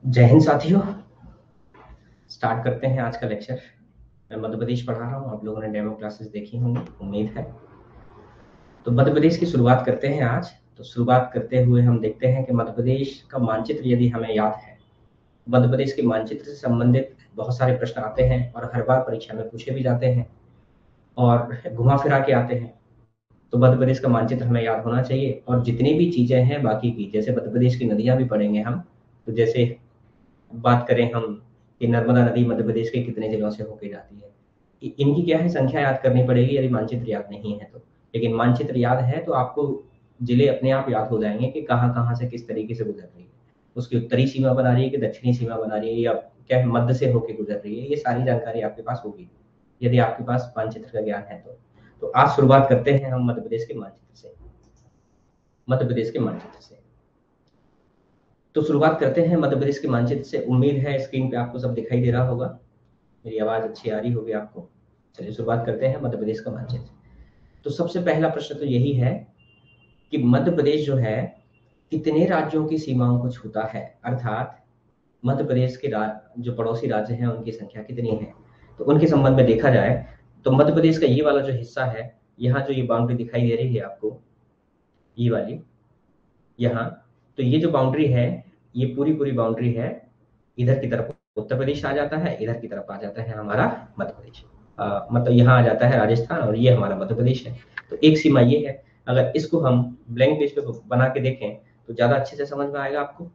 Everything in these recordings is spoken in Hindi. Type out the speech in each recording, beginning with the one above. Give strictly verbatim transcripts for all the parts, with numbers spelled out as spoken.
जय हिंद साथियों। स्टार्ट करते हैं आज का लेक्चर। मैं मध्य प्रदेश पढ़ा रहा हूँ, आप लोगों ने डेमो क्लासेस देखी होंगी, उम्मीद है। तो मध्य प्रदेश की शुरुआत करते हैं आज। तो शुरुआत करते हुए हम देखते हैं कि मध्य प्रदेश का मानचित्र यदि हमें याद है, मध्य प्रदेश के मानचित्र से संबंधित बहुत सारे प्रश्न आते हैं और हर बार परीक्षा में पूछे भी जाते हैं और घुमा फिरा के आते हैं। तो मध्य प्रदेश का मानचित्र हमें याद होना चाहिए। और जितनी भी चीजें हैं बाकी की, जैसे मध्य प्रदेश की नदियां भी पढ़ेंगे हम। तो जैसे बात करें हम कि नर्मदा नदी मध्य प्रदेश के कितने जिलों से होकर जाती है, इ- इनकी क्या है संख्या याद करनी पड़ेगी यदि मानचित्र याद नहीं है तो। लेकिन मानचित्र याद है तो आपको जिले अपने आप याद हो जाएंगे कि कहाँ कहाँ से किस तरीके से गुजर रही है, उसकी उत्तरी सीमा बना रही है कि दक्षिणी सीमा बना रही है, या क्या है मध्य से होकर गुजर रही है। ये सारी जानकारी आपके पास होगी यदि आपके पास मानचित्र का ज्ञान है तो। तो आज शुरुआत करते हैं हम मध्य प्रदेश के मानचित्र से। मध्य प्रदेश के मानचित्र से तो शुरुआत करते हैं मध्य प्रदेश के मानचित्र से। उम्मीद है स्क्रीन पे आपको सब दिखाई दे रहा होगा, मेरी आवाज अच्छी आ रही होगी आपको। चलिए शुरुआत करते हैं मध्य प्रदेश का मानचित्र। तो सबसे पहला प्रश्न तो यही है कि मध्य प्रदेश जो है कितने राज्यों की सीमाओं को छूता है, अर्थात मध्य प्रदेश के राज जो पड़ोसी राज्य हैं उनकी संख्या कितनी है। तो उनके संबंध में देखा जाए तो मध्य प्रदेश का ये वाला जो हिस्सा है, यहाँ जो ये बाउंड्री दिखाई दे रही है आपको, ये वाली यहाँ, तो ये जो बाउंड्री है, ये पूरी पूरी बाउंड्री है। इधर की तरफ उत्तर प्रदेश आ जाता है, इधर की तरफ आ जाता है हमारा मध्य प्रदेश। अ, मतलब यहाँ आ जाता है राजस्थान और ये हमारा मध्य प्रदेश है। तो एक सीमा ये है। अगर इसको हम ब्लैंक पेज पे बना के देखें तो ज्यादा अच्छे से समझ में आएगा आपको।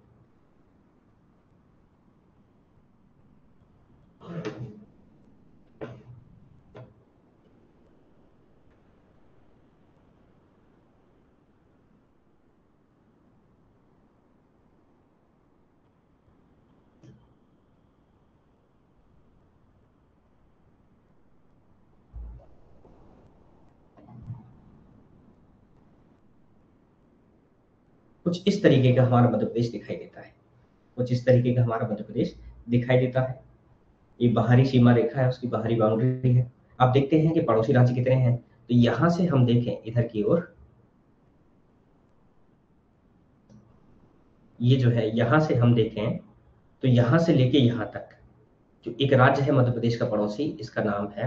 कुछ इस तरीके का हमारा मध्य प्रदेश दिखाई देता है। कुछ इस तरीके का हमारा मध्य प्रदेश दिखाई देता है। ये बाहरी सीमा रेखा है, उसकी बाहरी बाउंड्री है। आप देखते हैं कि पड़ोसी राज्य कितने हैं। तो यहां से हम देखें इधर की ओर, ये जो है यहां से हम देखें तो यहां से लेके यहां तक जो एक राज्य है मध्य प्रदेश का पड़ोसी, इसका नाम है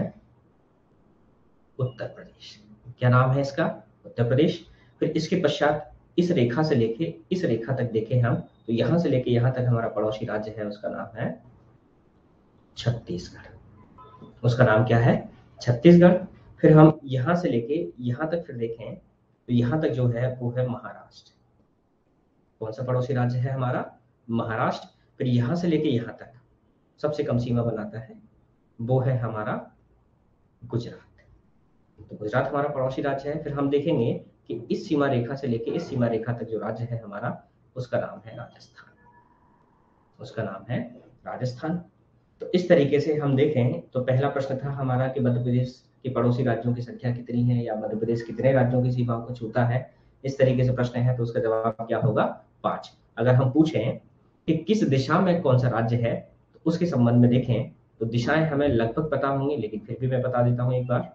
उत्तर प्रदेश। क्या नाम है इसका? उत्तर प्रदेश। फिर इसके पश्चात इस रेखा से लेके इस रेखा तक देखें हम, तो यहां से लेके यहां तक हमारा पड़ोसी राज्य है, उसका नाम है छत्तीसगढ़। उसका नाम क्या है? छत्तीसगढ़। फिर हम यहां से लेके यहां तक फिर देखें तो यहां तक जो है वो है महाराष्ट्र। कौन सा पड़ोसी राज्य है हमारा? महाराष्ट्र। फिर यहां से लेके यहां तक सबसे कम सीमा बनाता है, वो है हमारा गुजरात। तो गुजरात हमारा पड़ोसी राज्य है। फिर हम देखेंगे कि इस सीमा रेखा से लेके इस सीमा रेखा तक जो राज्य है हमारा, उसका नाम है राजस्थान। उसका नाम है राजस्थान। तो इस तरीके से हम देखें तो पहला प्रश्न था हमारा कि मध्य प्रदेश के पड़ोसी राज्यों की संख्या कितनी है, या मध्य प्रदेश कितने राज्यों की सीमाओं को छूता है। इस तरीके से प्रश्न है तो उसका जवाब क्या होगा? पांच। अगर हम पूछें कि किस दिशा में कौन सा राज्य है, तो उसके संबंध में देखें तो दिशाएं हमें लगभग पता होंगी, लेकिन फिर भी मैं बता देता हूं एक बार।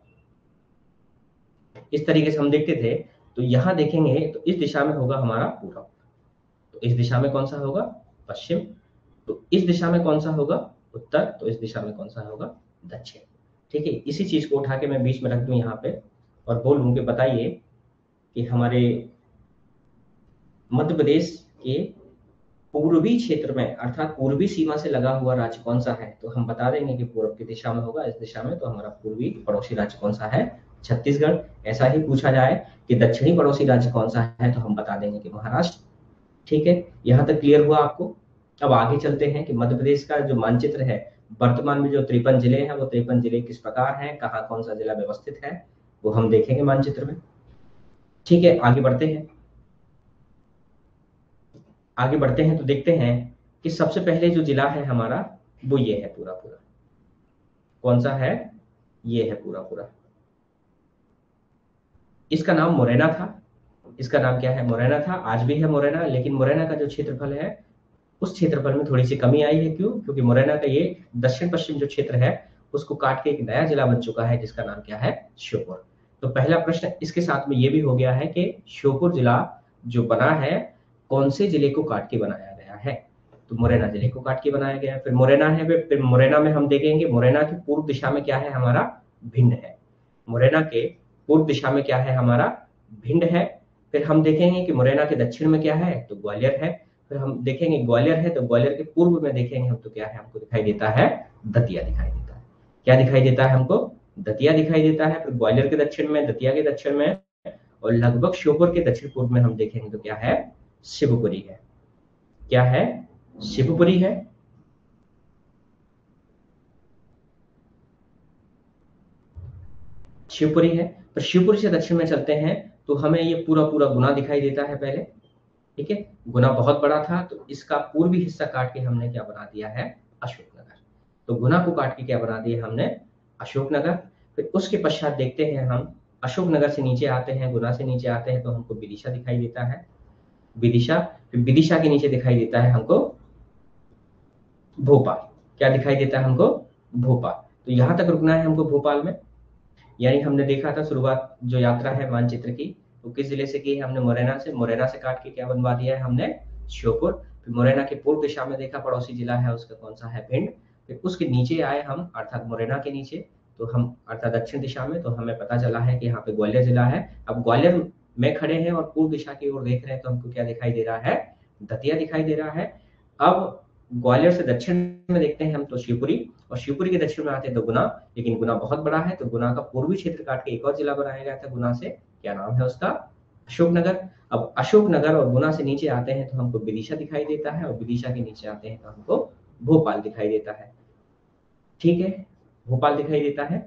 इस तरीके से हम देखते थे तो यहां देखेंगे तो इस दिशा में होगा हमारा पूरब। तो इस दिशा में कौन सा होगा? पश्चिम। तो इस दिशा में कौन सा होगा? उत्तर। तो इस दिशा में कौन सा होगा? दक्षिण। ठीक है, इसी चीज को उठा के मैं बीच में रख दूं यहाँ पे और बोलूं कि बताइए कि हमारे मध्य प्रदेश के पूर्वी क्षेत्र में, अर्थात पूर्वी सीमा से लगा हुआ राज्य कौन सा है। तो हम बता देंगे कि पूर्व की दिशा में होगा, इस दिशा में। तो हमारा पूर्वी पड़ोसी राज्य कौन सा है? छत्तीसगढ़। ऐसा ही पूछा जाए कि दक्षिणी पड़ोसी राज्य कौन सा है, तो हम बता देंगे कि महाराष्ट्र। ठीक है, यहाँ तक क्लियर हुआ आपको? अब आगे चलते हैं कि मध्य प्रदेश का जो मानचित्र है, वर्तमान में जो तिरपन जिले हैं वो तिरपन जिले किस प्रकार हैं, कहाँ कौन सा जिला व्यवस्थित है, वो हम देखेंगे मानचित्र में। ठीक है, आगे बढ़ते हैं। आगे बढ़ते हैं तो देखते हैं कि सबसे पहले जो जिला है हमारा वो ये है पूरा पूरा। कौन सा है? ये है पूरा पूरा। इसका नाम मुरैना था। इसका नाम क्या है? मुरैना था। आज भी है मुरैना, लेकिन मुरैना का जो क्षेत्रफल है उस क्षेत्रफल में थोड़ी सी कमी आई है। क्यों? क्योंकि मुरैना का ये दक्षिण पश्चिम जो क्षेत्र है उसको काट के एक नया जिला बन चुका है, जिसका नाम क्या है? श्योपुर। तो पहला प्रश्न इसके साथ में ये भी हो गया है कि श्योपुर जिला जो बना है, कौन से जिले को काट के बनाया गया है। तो मुरैना जिले को काट के बनाया गया है। फिर मुरैना है, फिर मुरैना में हम देखेंगे मुरैना की पूर्व दिशा में क्या है हमारा, भिंड है। मुरैना के पूर्व दिशा में क्या है हमारा, भिंड है। फिर हम देखेंगे कि मुरैना के दक्षिण में क्या है, तो ग्वालियर है। फिर हम देखेंगे ग्वालियर है, तो ग्वालियर के पूर्व में देखेंगे हम तो क्या है, हमको दिखाई देता है दतिया दिखाई देता है। क्या दिखाई देता है हमको, दतिया दिखाई देता है। फिर ग्वालियर के दक्षिण में, दतिया के दक्षिण में और लगभग श्योपुर के दक्षिण पूर्व में हम देखेंगे तो क्या है, शिवपुरी है। क्या है, शिवपुरी है। शिवपुरी है। तो शिवपुरी से दक्षिण में चलते हैं तो हमें ये पूरा पूरा गुना दिखाई देता है पहले। ठीक है, गुना बहुत बड़ा था तो इसका पूर्वी हिस्सा काट के हमने क्या बना दिया है, अशोकनगर। तो गुना को काट के क्या बना दिया हमने, अशोकनगर। फिर उसके पश्चात देखते हैं हम, अशोकनगर से नीचे आते हैं, गुना से नीचे आते हैं तो हमको विदिशा दिखाई देता है, विदिशा। फिर विदिशा के नीचे दिखाई देता है हमको भोपाल। क्या दिखाई देता है हमको, भोपाल। तो यहां तक रुकना है हमको भोपाल में। यानी हमने देखा था शुरुआत जो यात्रा है मानचित्र की, तो किस जिले से की है हमने, मुरैना से। मुरैना से काट के क्या बनवा दिया है हमने, श्योपुर। फिर मुरैना के पूर्व दिशा में देखा पड़ोसी जिला है उसका कौन सा है, भिंड। फिर उसके नीचे आए हम, अर्थात मुरैना के नीचे, तो हम अर्थात दक्षिण दिशा में, तो हमें पता चला है कि यहाँ पे ग्वालियर जिला है। अब ग्वालियर में खड़े हैं और पूर्व दिशा की ओर देख रहे हैं तो हमको क्या दिखाई दे रहा है, दतिया दिखाई दे रहा है। अब ग्वालियर से दक्षिण में देखते हैं हम तो शिवपुरी, और शिवपुरी के दक्षिण में आते हैं तो गुना। लेकिन गुना बहुत बड़ा है तो गुना का पूर्वी क्षेत्र काट के एक और जिला बनाया गया था गुना से, क्या नाम है उसका, अशोकनगर। अब अशोकनगर और गुना से नीचे आते हैं तो हमको विदिशा दिखाई देता है, और विदिशा के नीचे आते हैं तो हमको भोपाल दिखाई देता है। ठीक है, भोपाल दिखाई देता है।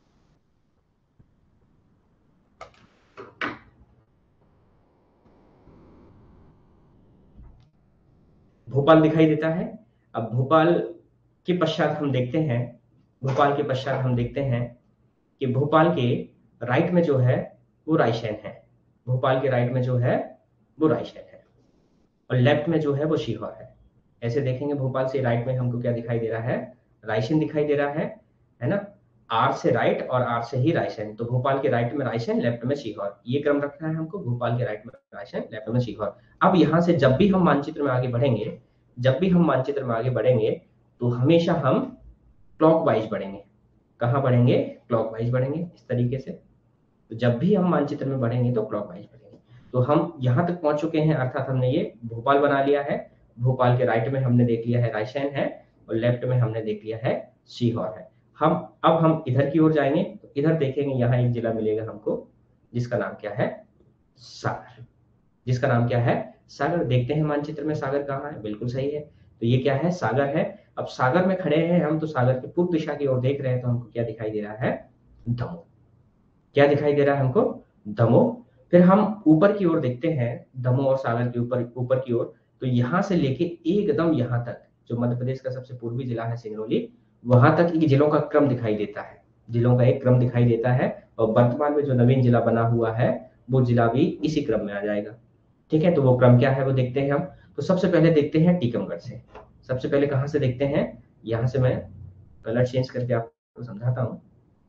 भोपाल दिखाई देता है। अब भोपाल के पश्चात हम देखते हैं, भोपाल के पश्चात हम देखते हैं कि भोपाल के राइट में जो है वो रायसेन है। भोपाल के राइट में जो है वो रायसेन है, और लेफ्ट में जो है वो सीहोर है। ऐसे देखेंगे भोपाल से राइट में हमको क्या दिखाई दे रहा है, रायसेन दिखाई दे रहा है, है ना। आर से राइट और आर से ही रायसेन, तो भोपाल के राइट में रायसेन, लेफ्ट में सीहोर, ये क्रम रखना है हमको। भोपाल के राइट में रायसेन, लेफ्ट में सीहोर। अब यहाँ से जब भी हम मानचित्र में आगे बढ़ेंगे, जब भी हम मानचित्र में आगे बढ़ेंगे तो हमेशा हम क्लॉकवाइज बढ़ेंगे। कहाँ बढ़ेंगे, क्लॉकवाइज बढ़ेंगे, इस तरीके से। तो जब भी हम मानचित्र में बढ़ेंगे तो क्लॉकवाइज बढ़ेंगे। तो हम यहाँ तक पहुंच चुके हैं, अर्थात हमने ये भोपाल बना लिया है। भोपाल के राइट में हमने देख लिया है रायसेन है, और लेफ्ट में हमने देख लिया है सीहोर है। हम अब हम इधर की ओर जाएंगे तो इधर देखेंगे, यहाँ एक जिला मिलेगा हमको जिसका नाम क्या है, सागर। जिसका नाम क्या है, सागर। देखते हैं मानचित्र में सागर कहाँ है, बिल्कुल सही है, तो ये क्या है, सागर है। अब सागर में खड़े हैं हम तो सागर के पूर्व दिशा की ओर देख रहे हैं तो हमको क्या दिखाई दे रहा है, दमोह। क्या दिखाई दे रहा है हमको, दमोह। फिर हम ऊपर की ओर देखते हैं, दमोह और सागर के ऊपर ऊपर की ओर, तो यहाँ से लेके एकदम यहाँ तक जो मध्य प्रदेश का सबसे पूर्वी जिला है सिंगरौली, वहां तक एक जिलों का क्रम दिखाई देता है, जिलों का एक क्रम दिखाई देता है। और वर्तमान में जो नवीन जिला बना हुआ है वो जिला भी इसी क्रम में आ जाएगा। ठीक है, तो वो क्रम क्या है वो देखते हैं हम। तो सबसे पहले देखते हैं टीकमगढ़ से। सबसे पहले कहाँ से देखते हैं, यहाँ से मैं कलर चेंज करके आपको समझाता हूँ।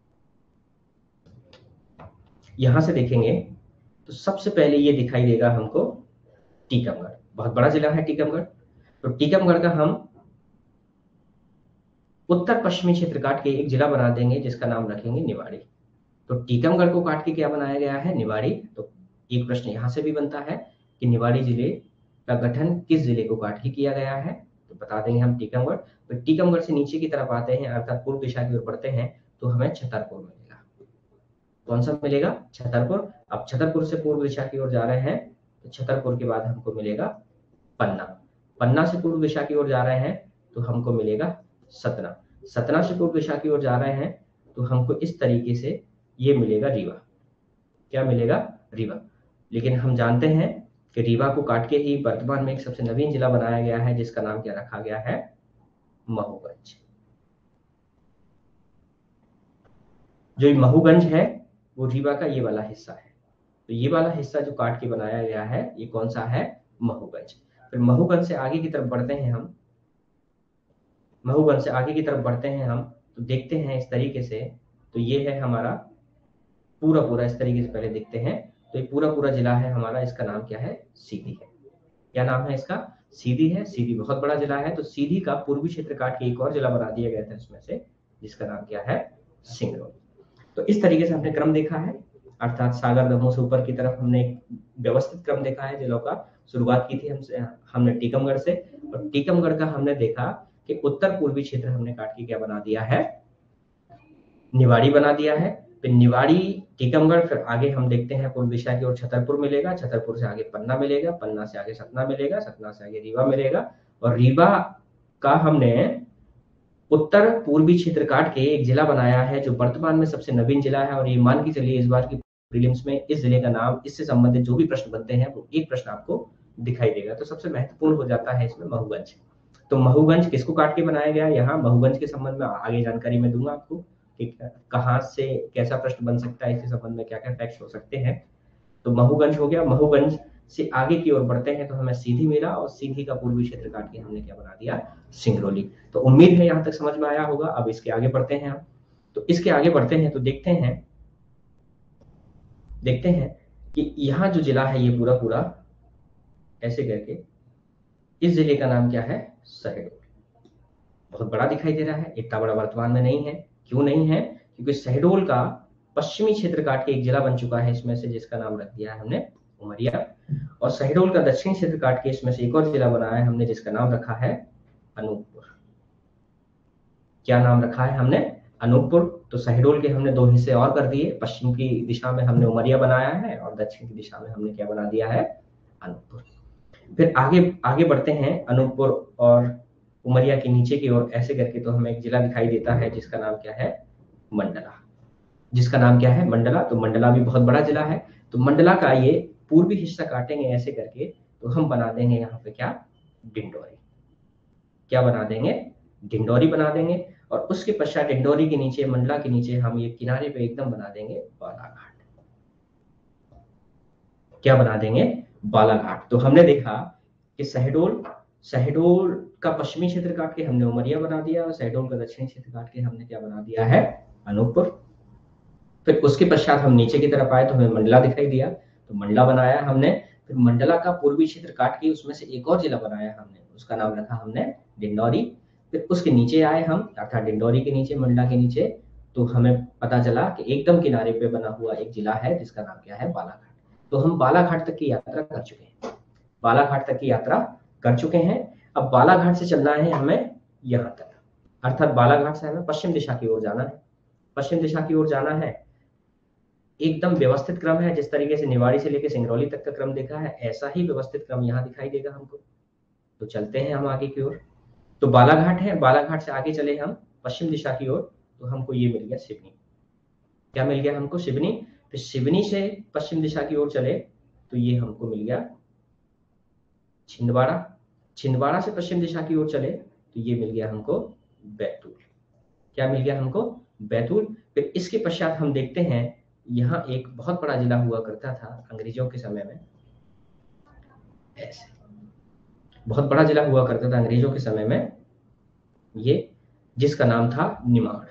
यहां से देखेंगे तो सबसे पहले ये दिखाई देगा हमको टीकमगढ़। बहुत बड़ा जिला है टीकमगढ़। तो टीकमगढ़ का हम उत्तर पश्चिमी क्षेत्र काट के एक जिला बना देंगे जिसका नाम रखेंगे निवाड़ी। तो टीकमगढ़ को काट के क्या बनाया गया है, निवाड़ी। तो एक प्रश्न यहां से भी बनता है कि निवाड़ी जिले का गठन किस जिले को काट के किया गया है, तो बता देंगे हम टीकमगढ़। तो टीकमगढ़ से नीचे की तरफ आते हैं, अर्थात पूर्व दिशा की ओर बढ़ते हैं तो हमें छतरपुर मिलेगा। कौन सा मिलेगा, छतरपुर। अब छतरपुर से पूर्व दिशा की ओर जा रहे हैं तो छतरपुर के बाद हमको मिलेगा पन्ना। पन्ना से पूर्व दिशा की ओर जा रहे हैं तो हमको मिलेगा सतना। सतना से पूर्व दिशा की ओर जा रहे हैं तो हमको इस तरीके से ये मिलेगा रीवा। क्या मिलेगा, रीवा। लेकिन हम जानते हैं कि रीवा को काट के ही वर्तमान में एक सबसे नवीन जिला बनाया गया है जिसका नाम क्या रखा गया है, महूगंज। जो महूगंज है वो रीवा का ये वाला हिस्सा है। तो ये वाला हिस्सा जो काट के बनाया गया है ये कौन सा है, महूगंज। फिर महूगंज से आगे की तरफ बढ़ते हैं हम, महूगंज से आगे की तरफ बढ़ते हैं हम तो देखते हैं इस तरीके से। तो ये है हमारा पूरा पूरा, इस तरीके से पहले देखते हैं। तो ये पूरा पूरा जिला है हमारा, इसका नाम क्या है, सीधी है। क्या नाम है इसका, सीधी है, सीधी बहुत बड़ा जिला है, तो सीधी का पूर्वी क्षेत्र काट के एक और जिला बना दिया गया था इसमें से, जिसका नाम क्या है, सिंगरौली। तो इस तरीके से हमने क्रम देखा है, अर्थात सागर दमोह से ऊपर की तरफ हमने एक व्यवस्थित क्रम देखा है जिलों का। शुरुआत की थी हमसे हमने टीकमगढ़ से, और टीकमगढ़ का हमने देखा कि उत्तर पूर्वी क्षेत्र हमने काट के क्या बना दिया है, निवाड़ी बना दिया है। फिर निवाड़ी, टीकमगढ़, फिर आगे हम देखते हैं पूर्व दिशा की ओर छतरपुर मिलेगा, छतरपुर से आगे पन्ना मिलेगा, पन्ना से आगे सतना मिलेगा, सतना से आगे रीवा मिलेगा, और रीवा का हमने उत्तर पूर्वी क्षेत्र काट के एक जिला बनाया है जो वर्तमान में सबसे नवीन जिला है। और ये मान के चलिए इस बार की प्रीलिम्स में इस जिले का नाम, इससे संबंधित जो भी प्रश्न बनते हैं वो एक प्रश्न आपको दिखाई देगा। तो सबसे महत्वपूर्ण हो जाता है इसमें महूगंज। तो महूगंज किसको काट के बनाया गया, यहाँ महूगंज के संबंध में आगे जानकारी मैं दूंगा आपको कि कहाँ से कैसा प्रश्न बन सकता है, इसके संबंध में क्या क्या फैक्ट्स हो सकते हैं। तो महूगंज हो गया। महूगंज से आगे की ओर बढ़ते हैं तो हमें सीधी मिला, और सीधी का पूर्वी क्षेत्र काट के हमने क्या बना दिया, सिंगरौली। तो उम्मीद है यहाँ तक समझ में आया होगा। अब इसके आगे बढ़ते हैं हम। तो इसके आगे बढ़ते हैं तो देखते हैं देखते हैं कि यहाँ जो जिला है ये पूरा पूरा ऐसे करके, इस जिले का नाम क्या है, शहडोल। बहुत बड़ा दिखाई दे रहा है, इतना बड़ा वर्तमान में नहीं है। क्यों नहीं है, क्योंकि शहडोल का पश्चिमी क्षेत्र काट के एक जिला बन चुका है इसमें से, जिसका नाम रख दिया है हमने उमरिया। और शहडोल का दक्षिणी क्षेत्र काट के इसमें से एक और जिला बनाया है हमने, जिसका नाम रखा है अनूपपुर। क्या नाम रखा है हमने, अनूपपुर। तो शहडोल के हमने दो हिस्से और कर दिए, पश्चिम की दिशा में हमने उमरिया बनाया है, और दक्षिण की दिशा में हमने क्या बना दिया है, अनूपपुर। फिर आगे आगे बढ़ते हैं, अनूपपुर और उमरिया के नीचे की ओर ऐसे करके तो हमें एक जिला दिखाई देता है जिसका नाम क्या है, मंडला। जिसका नाम क्या है, मंडला। तो मंडला भी बहुत बड़ा जिला है। तो मंडला का ये पूर्वी हिस्सा काटेंगे ऐसे करके तो हम बना देंगे यहाँ पे क्या, डिंडोरी। क्या बना देंगे, डिंडोरी बना देंगे। और उसके पश्चात डिंडोरी के नीचे, मंडला के नीचे हम ये किनारे पे एकदम बना देंगे बालाघाट। क्या बना देंगे, बालाघाट। तो हमने देखा कि शहडोल शहडोल का पश्चिमी क्षेत्र काट के हमने उमरिया बना दिया, और शहडोल का दक्षिणी क्षेत्र काट के हमने क्या बना दिया है, अनूपपुर। फिर उसके पश्चात हम नीचे की तरफ आए तो हमें मंडला दिखाई दिया, तो मंडला बनाया हमने। फिर मंडला का पूर्वी क्षेत्र काट के उसमें से एक और जिला बनाया हमने, उसका नाम रखा हमने डिंडोरी। फिर उसके नीचे आए हम, अर्थात डिंडोरी के नीचे, मंडला के नीचे, तो हमें पता चला कि एकदम किनारे पे बना हुआ एक जिला है जिसका नाम क्या है, बालाघाट। तो हम बालाघाट तक की यात्रा कर चुके हैं, बालाघाट तक की यात्रा कर चुके हैं। अब बालाघाट से चलना है हमें यहाँ तक, अर्थात बालाघाट से हमें पश्चिम दिशा की ओर जाना है। पश्चिम दिशा की ओर जाना है, एकदम व्यवस्थित क्रम है। जिस तरीके से निवाड़ी से लेकर सिंगरौली तक का क्रम देखा है, ऐसा ही व्यवस्थित क्रम यहाँ दिखाई देगा हमको। तो चलते हैं हम आगे की ओर। तो बालाघाट है, बालाघाट से आगे चले हम पश्चिम दिशा की ओर तो हमको ये मिल गया सिवनी। क्या मिल गया हमको, सिवनी। फिर सिवनी से पश्चिम दिशा की ओर चले तो ये हमको मिल गया छिंदवाड़ा। छिंदवाड़ा से पश्चिम दिशा की ओर चले तो ये मिल गया हमको बैतूल। क्या मिल गया हमको, बैतूल। फिर इसके पश्चात हम देखते हैं यहाँ एक बहुत बड़ा जिला हुआ करता था अंग्रेजों के समय में, ऐसे बहुत बड़ा जिला हुआ करता था अंग्रेजों के समय में, ये जिसका नाम था निमाड़।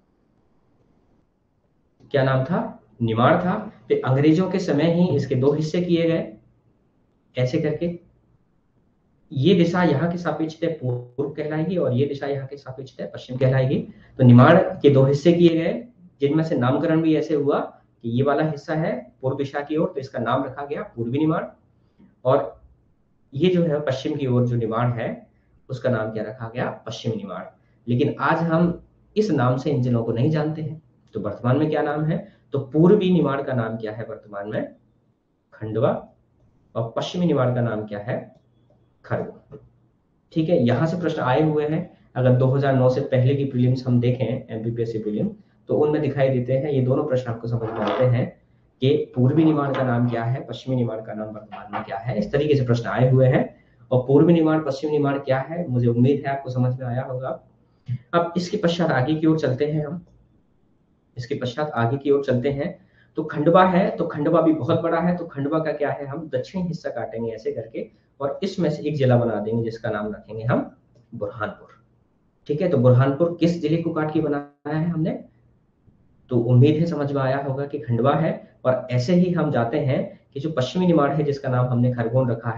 क्या नाम था, निमाड़ था। फिर अंग्रेजों के समय ही इसके दो हिस्से किए गए ऐसे करके, ये दिशा यहाँ के सापेक्ष पूर्व कहलाएगी और ये दिशा यहाँ के सापेक्ष पश्चिम कहलाएगी। तो निमाड़ के दो हिस्से किए गए, जिनमें से नामकरण भी ऐसे हुआ कि ये वाला हिस्सा है पूर्व दिशा की ओर तो इसका नाम रखा गया पूर्वी निमाड़, और ये जो है पश्चिम की ओर जो निमाड़ है उसका नाम क्या रखा गया, पश्चिम निमाड़। लेकिन आज हम इस नाम से इन जिलों को नहीं जानते हैं। तो वर्तमान में क्या नाम है, तो पूर्वी निमाड़ का नाम क्या है वर्तमान में, खंडवा, और पश्चिमी निमाड़ का नाम क्या है, खरगोन। ठीक है, यहां से प्रश्न आए हुए हैं। अगर दो हज़ार नौ से पहले की प्रीलिम्स हम देखें, एमपीपीएससी प्रीलिम, तो उनमें दिखाई देते हैं ये दोनों प्रश्न आपको समझ में आते हैं कि पूर्वी निमाड़ का नाम क्या है, पश्चिमी निमाड़ का नाम वर्तमान में क्या है। इस तरीके से प्रश्न आए हुए हैं। और पूर्वी निमाड़ पश्चिमी निमाड़ क्या है, मुझे उम्मीद है आपको समझ में आया होगा। अब इसके पश्चात आगे की ओर चलते हैं हम, इसके पश्चात आगे की ओर चलते हैं तो खंडवा है, तो खंडवा भी बहुत बड़ा है। तो खंडवा का क्या है, हम दक्षिणी हिस्सा काटेंगे ऐसे करके और इसमें से एक जिला बना देंगे जिसका नाम रखेंगे हम बुरहानपुर। ठीक है, तो बुरहानपुर किस जिले को काट के बनाया है हमने, तो उम्मीद है समझ में आया होगा कि खंडवा है। और ऐसे ही हम जाते हैं कि जो पश्चिमी निमाड़ है जिसका नाम हमने खरगोन रखा है,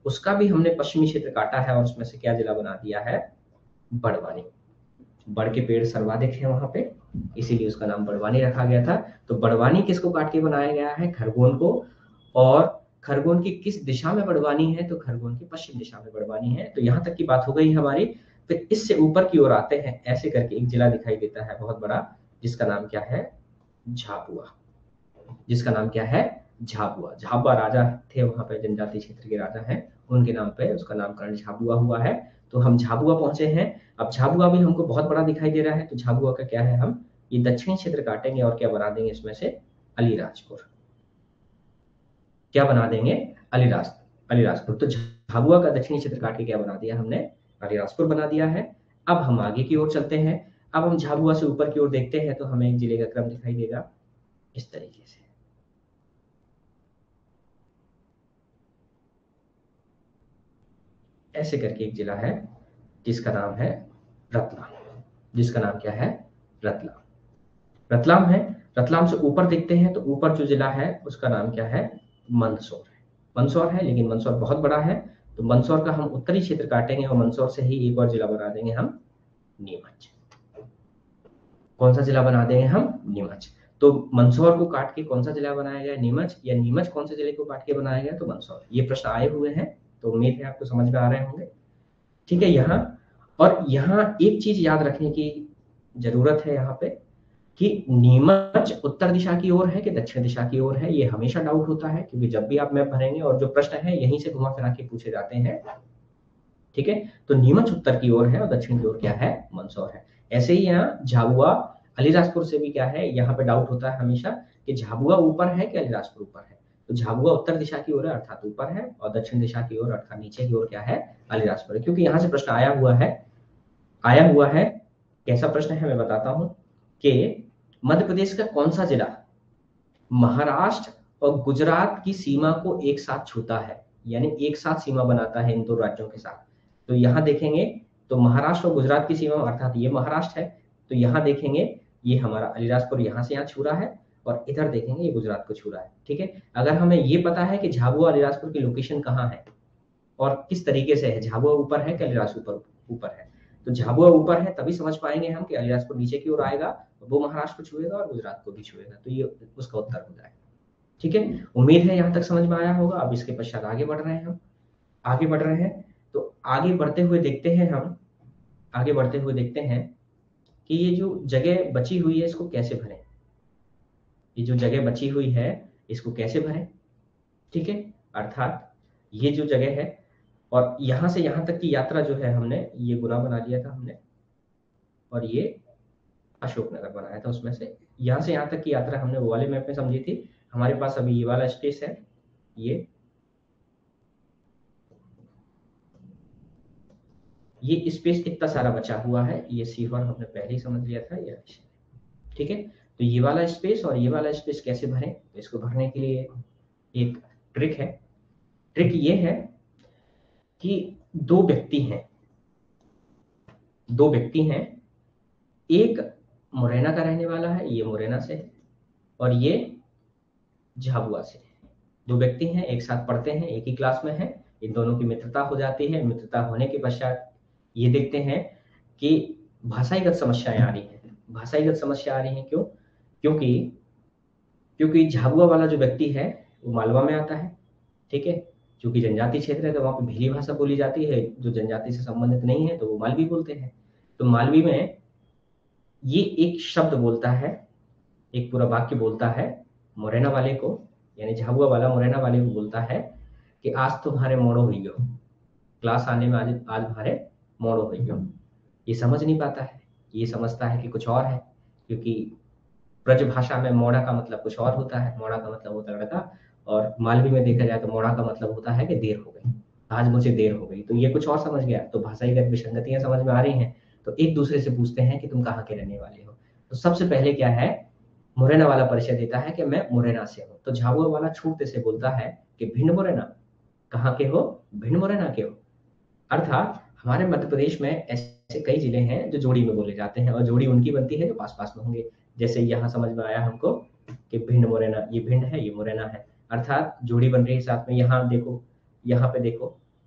उसका भी हमने पश्चिमी क्षेत्र काटा है और उसमें से क्या जिला बना दिया है, बड़वानी। बड़ के पेड़ सर्वाधिक है वहां पे, इसीलिए उसका नाम बड़वानी रखा गया था। तो बड़वानी किसको काट के बनाया गया है, खरगोन को। और खरगोन की किस दिशा में बड़वानी है, तो खरगोन की पश्चिम दिशा में बड़वानी है। तो यहाँ तक की बात हो गई हमारी। फिर इससे ऊपर की ओर आते हैं, ऐसे करके एक जिला दिखाई देता है बहुत बड़ा, जिसका नाम क्या है, झाबुआ। जिसका नाम क्या है, झाबुआ। झाबुआ राजा थे वहां पे, जनजाति क्षेत्र के राजा हैं, उनके नाम पे उसका नामकरण झाबुआ हुआ है। तो हम झाबुआ पहुंचे हैं। अब झाबुआ भी हमको बहुत बड़ा दिखाई दे रहा है, तो झाबुआ का क्या है, हम ये दक्षिणी क्षेत्र काटेंगे और क्या बना देंगे इसमें से, अलीराजपुर। क्या बना देंगे, अलीराज अलीराजपुर। तो झाबुआ का दक्षिणी क्षेत्र काट के क्या बना दिया हमने, अलीराजपुर बना दिया है। अब हम आगे की ओर चलते हैं। अब हम झाबुआ से ऊपर की ओर देखते हैं तो हमें एक जिले का क्रम दिखाई देगा इस तरीके से। ऐसे करके एक जिला है जिसका नाम है रतलाम। जिसका नाम क्या है, रतलाम। रतलाम है। रतलाम से ऊपर देखते हैं तो ऊपर जो जिला है उसका नाम क्या है, मंदसौर है। मंदसौर है, लेकिन मंदसौर बहुत बड़ा है। तो मंदसौर का हम उत्तरी क्षेत्र काटेंगे और मंदसौर से ही एक और जिला बना देंगे हम, नीमच। कौन सा जिला बना देंगे हम, नीमच। तो मंदसौर को काट के कौन सा जिला बनाया गया, नीमच, या नीमच कौन से जिले को काट के बनाया गया, तो मंदसौर। ये प्रश्न आए हुए हैं, तो उम्मीद है आपको समझ में आ रहे होंगे। ठीक है। यहाँ और यहाँ एक चीज याद रखने की जरूरत है यहाँ पे, कि नीमच उत्तर दिशा की ओर है कि दक्षिण दिशा की ओर है, ये हमेशा डाउट होता है, क्योंकि जब भी आप मैप भरेंगे और जो प्रश्न है यहीं से घुमा फिरा के पूछे जाते हैं। ठीक है। तो नीमच उत्तर की ओर है और दक्षिण की ओर क्या है, मंदसौर है। ऐसे ही यहाँ झाबुआ अलीराजपुर से भी क्या है, यहाँ पे डाउट होता है हमेशा कि झाबुआ ऊपर है कि अलीराजपुर ऊपर है। तो झाबुआ उत्तर दिशा की ओर है अर्थात ऊपर है, और दक्षिण दिशा की ओर अर्थात नीचे की ओर क्या है, अलीराजपुर है। क्योंकि यहाँ से प्रश्न आया हुआ है आया हुआ है कैसा प्रश्न है मैं बताता हूं, कि मध्य प्रदेश का कौन सा जिला महाराष्ट्र और गुजरात की सीमा को एक साथ छूता है, यानी एक साथ सीमा बनाता है इन दो राज्यों के साथ। तो यहाँ देखेंगे तो महाराष्ट्र और गुजरात की सीमा अर्थात ये महाराष्ट्र है। तो यहाँ देखेंगे ये हमारा अलीराजपुर यहाँ से यहाँ छू रहा है, और इधर देखेंगे ये गुजरात को छू रहा है। ठीक है। अगर हमें ये पता है कि झाबुआ अलीराजपुर की लोकेशन कहाँ है और किस तरीके से है, झाबुआ ऊपर है कि अलीराजपुर ऊपर है, तो झाबुआ ऊपर है तभी समझ पाएंगे हम कि अलीराजपुर नीचे की ओर आएगा, वो महाराष्ट्र को छुएगा और गुजरात को भी छुएगा। तो ये उसका उत्तर हो जाएगा। ठीक है। उम्मीद है यहाँ तक समझ में आया होगा। अब इसके पश्चात आगे बढ़ रहे हैं हम आगे बढ़ रहे हैं तो आगे बढ़ते हुए देखते हैं हम आगे बढ़ते हुए देखते हैं कि ये जो जगह बची हुई है इसको कैसे भरें। ये जो जगह बची हुई है इसको कैसे भरें। ठीक है। अर्थात ये जो जगह है और यहां से यहां तक की यात्रा जो है हमने ये गुना बना लिया था हमने, और ये अशोकनगर बनाया था। उसमें से यहां से यहां तक की यात्रा हमने वो वाले मैप में समझी थी। हमारे पास अभी ये वाला स्पेस है, ये ये स्पेस इतना सारा बचा हुआ है। ये सीवर हमने पहले ही समझ लिया था ये। ठीक है। तो ये वाला स्पेस और ये वाला स्पेस कैसे भरें, तो इसको भरने के लिए एक ट्रिक है। ट्रिक ये है कि दो व्यक्ति हैं दो व्यक्ति हैं एक मुरैना का रहने वाला है, ये मुरैना से है, और ये झाबुआ से है। दो व्यक्ति हैं, एक साथ पढ़ते हैं, एक ही क्लास में हैं। इन दोनों की मित्रता हो जाती है। मित्रता होने के पश्चात ये देखते हैं कि भाषाईगत समस्याएं आ रही हैं। भाषाईगत समस्या आ रही हैं क्यों? क्योंकि क्योंकि झाबुआ वाला जो व्यक्ति है वो मालवा में आता है। ठीक है। क्योंकि जनजाति क्षेत्र है तो वहाँ पे भीली भाषा बोली जाती है। जो जनजाति से संबंधित नहीं है तो वो मालवी बोलते हैं। तो मालवी में ये एक शब्द बोलता है, एक पूरा वाक्य बोलता है मुरैना वाले को, यानी झाबुआ वाला मुरैना वाले को बोलता है कि आज तुम्हारे मोड़ो हुई गयो, क्लास आने में आज आज तुम्हारे मोड़ो हुई गयो। ये समझ नहीं पाता है, ये समझता है कि कुछ और है, क्योंकि ब्रज भाषा में मोड़ा का मतलब कुछ और होता है। मोड़ा का मतलब होता है लड़का, और मालवी में देखा जाए तो मोड़ा का मतलब होता है कि देर हो गई, आज मुझे देर हो गई। तो ये कुछ और समझ गया। तो भाषाईगत विसंगतियां समझ में आ रही हैं। तो एक दूसरे से पूछते हैं कि तुम कहाँ के रहने वाले हो। तो सबसे पहले क्या है, मुरैना वाला परिचय देता है कि मैं मुरैना से हूँ। तो झाबुआ वाला छूटते से बोलता है कि भिंड मुरैना, कहाँ के हो, भिंड मुरैना के हो। अर्थात हमारे मध्य प्रदेश में ऐसे कई जिले हैं जो जोड़ी में बोले जाते हैं, और जोड़ी उनकी बनती है जो पास पास में होंगे। जैसे यहाँ समझ में आया हमको कि भिंड मुरैना, ये भिंड है ये मुरैना है, अर्थात जोड़ी बन रही है साथ में। यहाँ देखो, यहाँ पे देखो,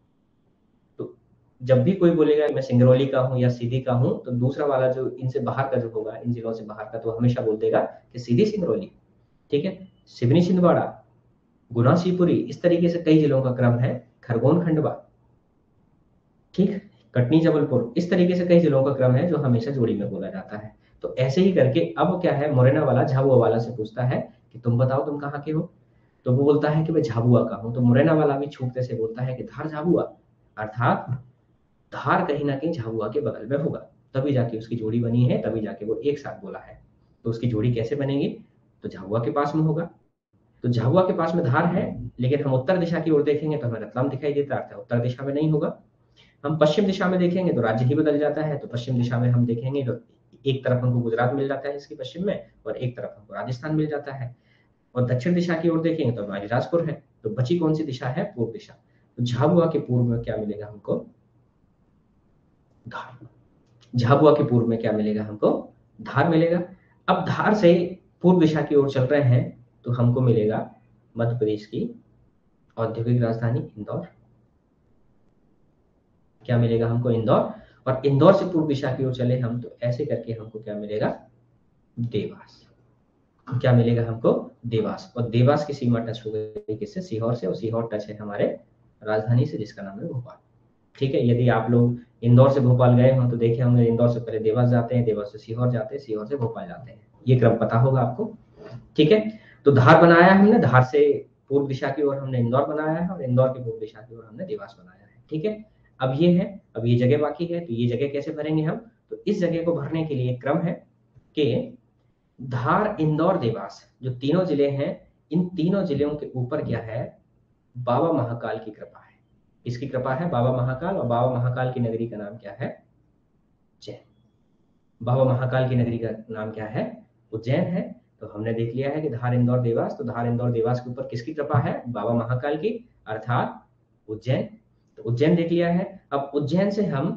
जब भी कोई बोलेगा मैं सिंगरौली का हूँ या सीधी का हूँ, तो दूसरा वाला जो इनसे बाहर का जो होगा, इन जिलों से बाहर का, तो हमेशा बोल देगा कि सीधी सिंगरौली। ठीक है, सिवनी छिंदवाड़ा, गुना शिवपुरी, इस तरीके से कई जिलों का क्रम है। खरगोन खंडवा, ठीक, कटनी जबलपुर, इस तरीके से कई जिलों का क्रम है जो हमेशा जोड़ी में बोला जाता है। तो ऐसे ही करके अब क्या है, मुरैना वाला झाबुआ वाला से पूछता है कि तुम बताओ तुम कहाँ के हो, तो वो बोलता है कि मैं झाबुआ का हूँ। तो मुरैना वाला भी छूटते से बोलता है कि धार झाबुआ, अर्थात धार कहीं ना कहीं झाबुआ के बगल में होगा, तभी जाके उसकी जोड़ी बनी है, तभी जाके वो एक साथ बोला है। तो उसकी जोड़ी कैसे बनेगी, तो झाबुआ के पास में होगा। तो झाबुआ के पास में धार है, लेकिन हम उत्तर दिशा की ओर देखेंगे तो हमें रतलाम दिखाई देता है, उत्तर दिशा में नहीं होगा। हम पश्चिम दिशा में देखेंगे तो राज्य ही बदल जाता है। तो पश्चिम दिशा में हम देखेंगे तो एक तरफ हमको गुजरात मिल जाता है इसके पश्चिम में, और एक तरफ हमको राजस्थान मिल जाता है। और दक्षिण दिशा की ओर देखेंगे तो अलीराजपुर है। तो बची कौन सी दिशा है, पूर्व दिशा। तो झाबुआ के पूर्व में क्या मिलेगा हमको, धार। झाबुआ के पूर्व में क्या मिलेगा हमको, धार मिलेगा। अब धार से पूर्व दिशा की ओर चल रहे हैं तो हमको मिलेगा मध्य प्रदेश की औद्योगिक राजधानी इंदौर। क्या मिलेगा हमको, इंदौर। और इंदौर से पूर्व दिशा की ओर चले हम तो ऐसे करके हमको क्या मिलेगा, देवास। क्या मिलेगा हमको, देवास। और देवास की सीमा टच हो गई किससे, सीहोर से, और सीहोर टच है हमारे राजधानी से जिसका नाम है भोपाल। ठीक है, यदि आप लोग इंदौर से भोपाल गए हो तो देखे होंगे इंदौर से पहले देवास जाते हैं, देवास से सीहोर जाते हैं, सीहोर से भोपाल जाते हैं, ये क्रम पता होगा आपको। ठीक है, तो धार बनाया हमने, धार से पूर्व दिशा की ओर हमने इंदौर बनाया है, और इंदौर की पूर्व दिशा की ओर हमने देवास बनाया है। ठीक है, अब ये है, अब ये जगह बाकी है, तो ये जगह कैसे भरेंगे हम, तो इस जगह को भरने के लिए क्रम है कि धार, इंदौर, देवास जो तीनों जिले हैं, इन तीनों जिलों के ऊपर क्या है, बाबा महाकाल की कृपा है। इसकी कृपा है बाबा महाकाल, और बाबा महाकाल की नगरी का नाम क्या है, उज्जैन। बाबा महाकाल की नगरी का नाम क्या है, उज्जैन है। तो हमने देख लिया है कि धार, इंदौर, देवास, तो धार, इंदौर, देवास के ऊपर किसकी कृपा है, बाबा महाकाल की, अर्थात उज्जैन। तो उज्जैन देख लिया है। अब उज्जैन से हम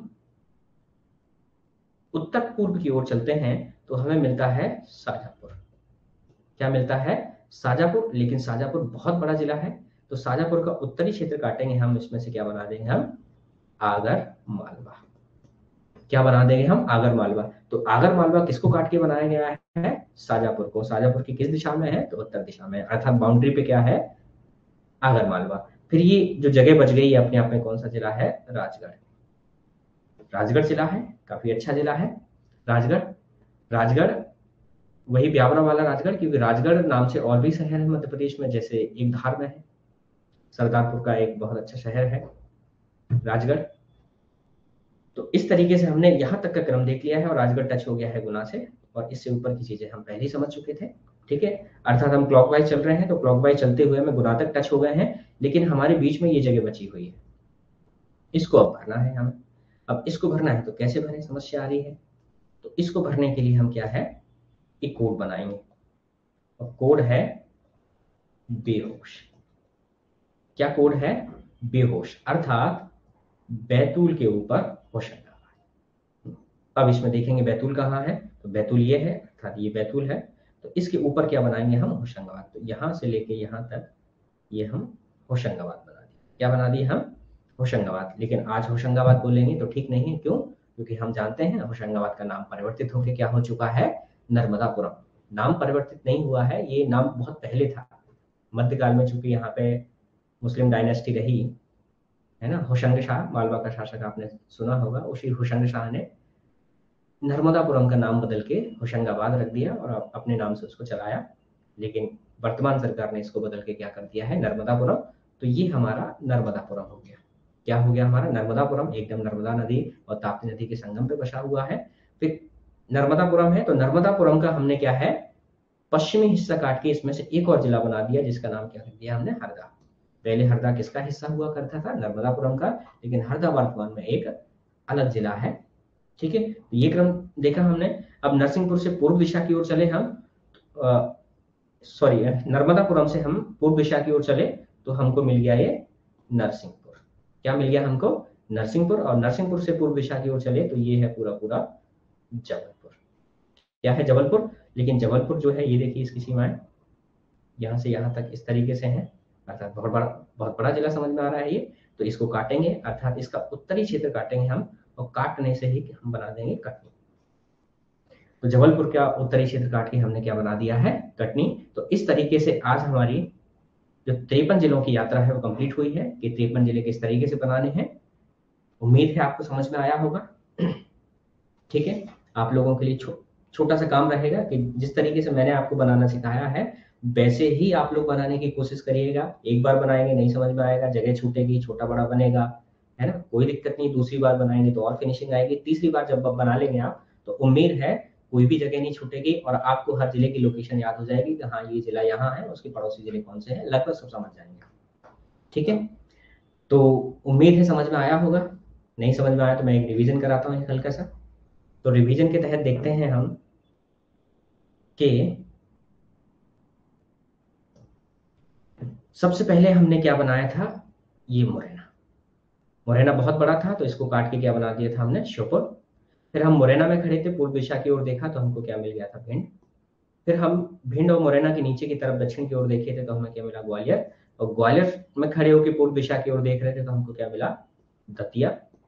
उत्तर पूर्व की ओर चलते हैं तो हमें मिलता है शाजापुर। क्या मिलता है, शाजापुर। लेकिन शाजापुर बहुत बड़ा जिला है, तो शाजापुर का उत्तरी क्षेत्र काटेंगे हम, इसमें से क्या बना देंगे हम, आगर मालवा। क्या बना देंगे हम, आगर मालवा। तो आगर मालवा किसको काट के बनाया गया है, शाजापुर को। शाजापुर की किस दिशा में है, तो उत्तर दिशा में, अर्थात बाउंड्री पे क्या है, आगर मालवा। फिर ये जो जगह बच गई है अपने आप में कौन सा जिला है, राजगढ़। राजगढ़ जिला है, काफी अच्छा जिला है राजगढ़। राजगढ़ वही ब्यावरा वाला राजगढ़, क्योंकि राजगढ़ नाम से और भी शहर है मध्य प्रदेश में, जैसे एक धार में है, सरदारपुर का एक बहुत अच्छा शहर है राजगढ़। तो इस तरीके से हमने यहाँ तक का क्रम देख लिया है, और राजगढ़ टच हो गया है गुना से, और इससे ऊपर की चीजें हम पहले ही समझ चुके थे। ठीक है, अर्थात हम क्लॉकवाइज चल रहे हैं, तो क्लॉकवाइज चलते हुए हमें गुना तक टच हो गए हैं, लेकिन हमारे बीच में ये जगह बची हुई है, इसको अब भरना है हमें। अब इसको भरना है तो कैसे भरें, समस्या आ रही है। तो इसको भरने के लिए हम क्या है, एक कोड बनाएंगे, और कोड है बेहोश। क्या कोड है, बेहोश, अर्थात बैतूल के ऊपर होशंगाबाद। अब इसमें देखेंगे बैतूल कहाँ है, तो बैतूल ये है, अर्थात ये बैतूल है। तो इसके ऊपर क्या बनाएंगे हम, होशंगाबाद। तो यहां से लेके यहां तक ये हम होशंगाबाद बना दिए। क्या बना दिए हम, होशंगाबाद। लेकिन आज होशंगाबाद बोलेंगे तो ठीक नहीं है, क्यों, क्योंकि हम जानते हैं होशंगाबाद का नाम परिवर्तित होकर क्या हो चुका है, नर्मदापुरम। नाम परिवर्तित नहीं हुआ है, ये नाम बहुत पहले था, मध्यकाल में, चूंकि यहाँ पे मुस्लिम डायनेस्टी रही है ना, होशंग शाह, मालवा का शासक आपने सुना होगा, उसी होशंग शाह ने नर्मदापुरम का नाम बदल के होशंगाबाद रख दिया और अपने नाम से उसको चलाया। लेकिन वर्तमान सरकार ने इसको बदल के क्या कर दिया है, नर्मदापुरम। तो ये हमारा नर्मदापुरम हो गया। क्या हो गया हमारा, नर्मदापुरम, एकदम नर्मदा नदी और ताप्ती नदी के संगम पे बसा हुआ है। फिर नर्मदापुरम है, तो नर्मदापुरम का हमने क्या है, पश्चिमी हिस्सा काट के इसमें से एक और जिला बना दिया, जिसका नाम क्या रख दिया हमने, हरदा। पहले हरदा किसका हिस्सा हुआ करता था, नर्मदापुरम का, लेकिन हरदा वर्तमान में एक अलग जिला है। ठीक है, तो ये क्रम देखा हमने। अब नरसिंहपुर से पूर्व दिशा की ओर चले हम, सॉरी नर्मदापुरम से हम पूर्व दिशा की ओर चले तो हमको मिल गया ये नरसिंहपुर। क्या मिल गया हमको, नरसिंहपुर। और नरसिंहपुर से पूर्व दिशा की ओर चले तो ये है पूरा पूरा जबलपुर। क्या है, जबलपुर। लेकिन जबलपुर जो है, ये देखिए इसकी सीमाएं यहाँ से यहाँ तक इस तरीके से हैं, अर्थात बहुत बड़ा बहुत बड़ा जिला समझ में आ रहा है ये। तो इसको काटेंगे, अर्थात इसका उत्तरी क्षेत्र काटेंगे हम, और काटने से ही हम बना देंगे कटनी। तो जबलपुर का उत्तरी क्षेत्र काट के हमने क्या बना दिया है, कटनी। तो इस तरीके से आज हमारी जो तिरपन जिलों की यात्रा है वो कंप्लीट हुई है कि तिरपन जिले किस तरीके से बनाने हैं। उम्मीद है आपको समझ में आया होगा। ठीक है, आप लोगों के लिए छो, छोटा सा काम रहेगा कि जिस तरीके से मैंने आपको बनाना सिखाया है वैसे ही आप लोग बनाने की कोशिश करिएगा। एक बार बनाएंगे नहीं समझ में आएगा, जगह छूटेगी, छोटा बड़ा बनेगा, है ना, कोई दिक्कत नहीं। दूसरी बार बनाएंगे तो और फिनिशिंग आएगी। तीसरी बार जब आप बना लेंगे आप, तो उम्मीद है कोई भी जगह नहीं छूटेगी और आपको हर जिले की लोकेशन याद हो जाएगी कि हाँ ये जिला यहाँ है, उसके पड़ोसी जिले कौन से हैं, लगभग सब समझ जाएंगे। ठीक है, तो उम्मीद है समझ में आया होगा। नहीं समझ में आया तो मैं एक रिवीजन कराता हूँ हल्का सा। तो रिवीजन के तहत देखते हैं हम कि सबसे पहले हमने क्या बनाया था, ये मुरैना। मुरैना बहुत बड़ा था तो इसको काट के क्या बना दिया था हमने, श्योपुर। फिर हम मुरैना में खड़े थे, पूर्व दिशा की ओर देखा तो हमको क्या मिल गया था, भिंड। फिर हम भिंड और मुरैना के नीचे की तरफ दक्षिण की ओर देखे थे तो हमें क्या मिला, ग्वालियर। और ग्वालियर में खड़े होकर पूर्व दिशा की ओर देख रहे थे तो हमको क्या मिला, दतिया।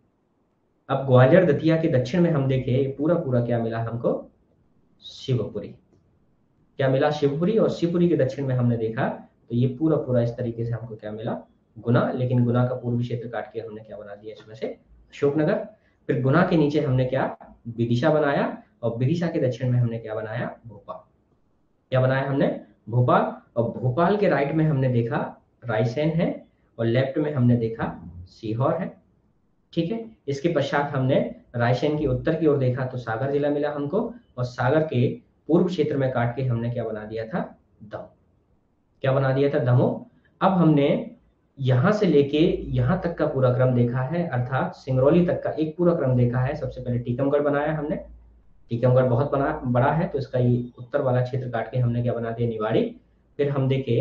अब ग्वालियर दतिया के दक्षिण में हम देखे पूरा पूरा क्या मिला हमको, शिवपुरी। क्या मिला, शिवपुरी। और शिवपुरी के दक्षिण में हमने देखा तो ये पूरा पूरा इस तरीके से हमको क्या मिला, गुना। लेकिन गुना का पूर्वी क्षेत्र काट के हमने क्या बना दिया इसमें से, अशोकनगर। फिर गुना के नीचे हमने क्या, विदिशा बनाया। और विदिशा के दक्षिण में हमने क्या बनाया, भोपाल। क्या बनाया हमने, भोपाल। और भोपाल के राइट में हमने देखा रायसेन है, और लेफ्ट में हमने देखा सीहोर है। ठीक है, इसके पश्चात हमने रायसेन की उत्तर की ओर देखा तो सागर जिला मिला हमको, और सागर के पूर्व क्षेत्र में काट के हमने क्या बना दिया था, दमोह। क्या बना दिया था, दमोह। अब हमने यहां से लेके यहां तक का पूरा क्रम देखा है, अर्थात सिंगरौली तक का एक पूरा क्रम देखा है। सबसे पहले टीकमगढ़ बनाया हमने, टीकमगढ़ बहुत बना बड़ा है तो इसका ये उत्तर वाला क्षेत्र काट के हमने क्या बना दिया, निवाड़ी। फिर हम देखे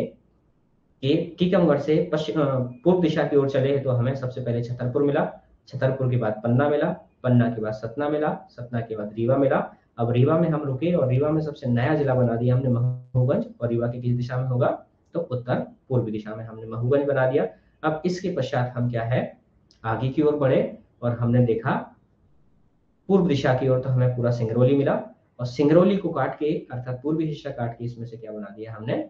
कि टीकमगढ़ से पश्चिम पूर्व दिशा की ओर चले तो हमें सबसे पहले छतरपुर मिला, छतरपुर के बाद पन्ना मिला, पन्ना के बाद सतना मिला, सतना के बाद रीवा मिला। अब रीवा में हम रुके और रीवा में सबसे नया जिला बना दिया हमने महूगंज। और रीवा की किस दिशा में होगा, तो उत्तर पूर्वी दिशा में हमने महूगंज बना दिया। अब इसके पश्चात हम क्या है, आगे की ओर बढ़े और हमने देखा पूर्व दिशा की ओर तो हमें पूरा सिंगरौली मिला। और सिंगरौली को काट के अर्थात पूर्वी हिस्सा काट के इसमें से क्या बना दिया हमने,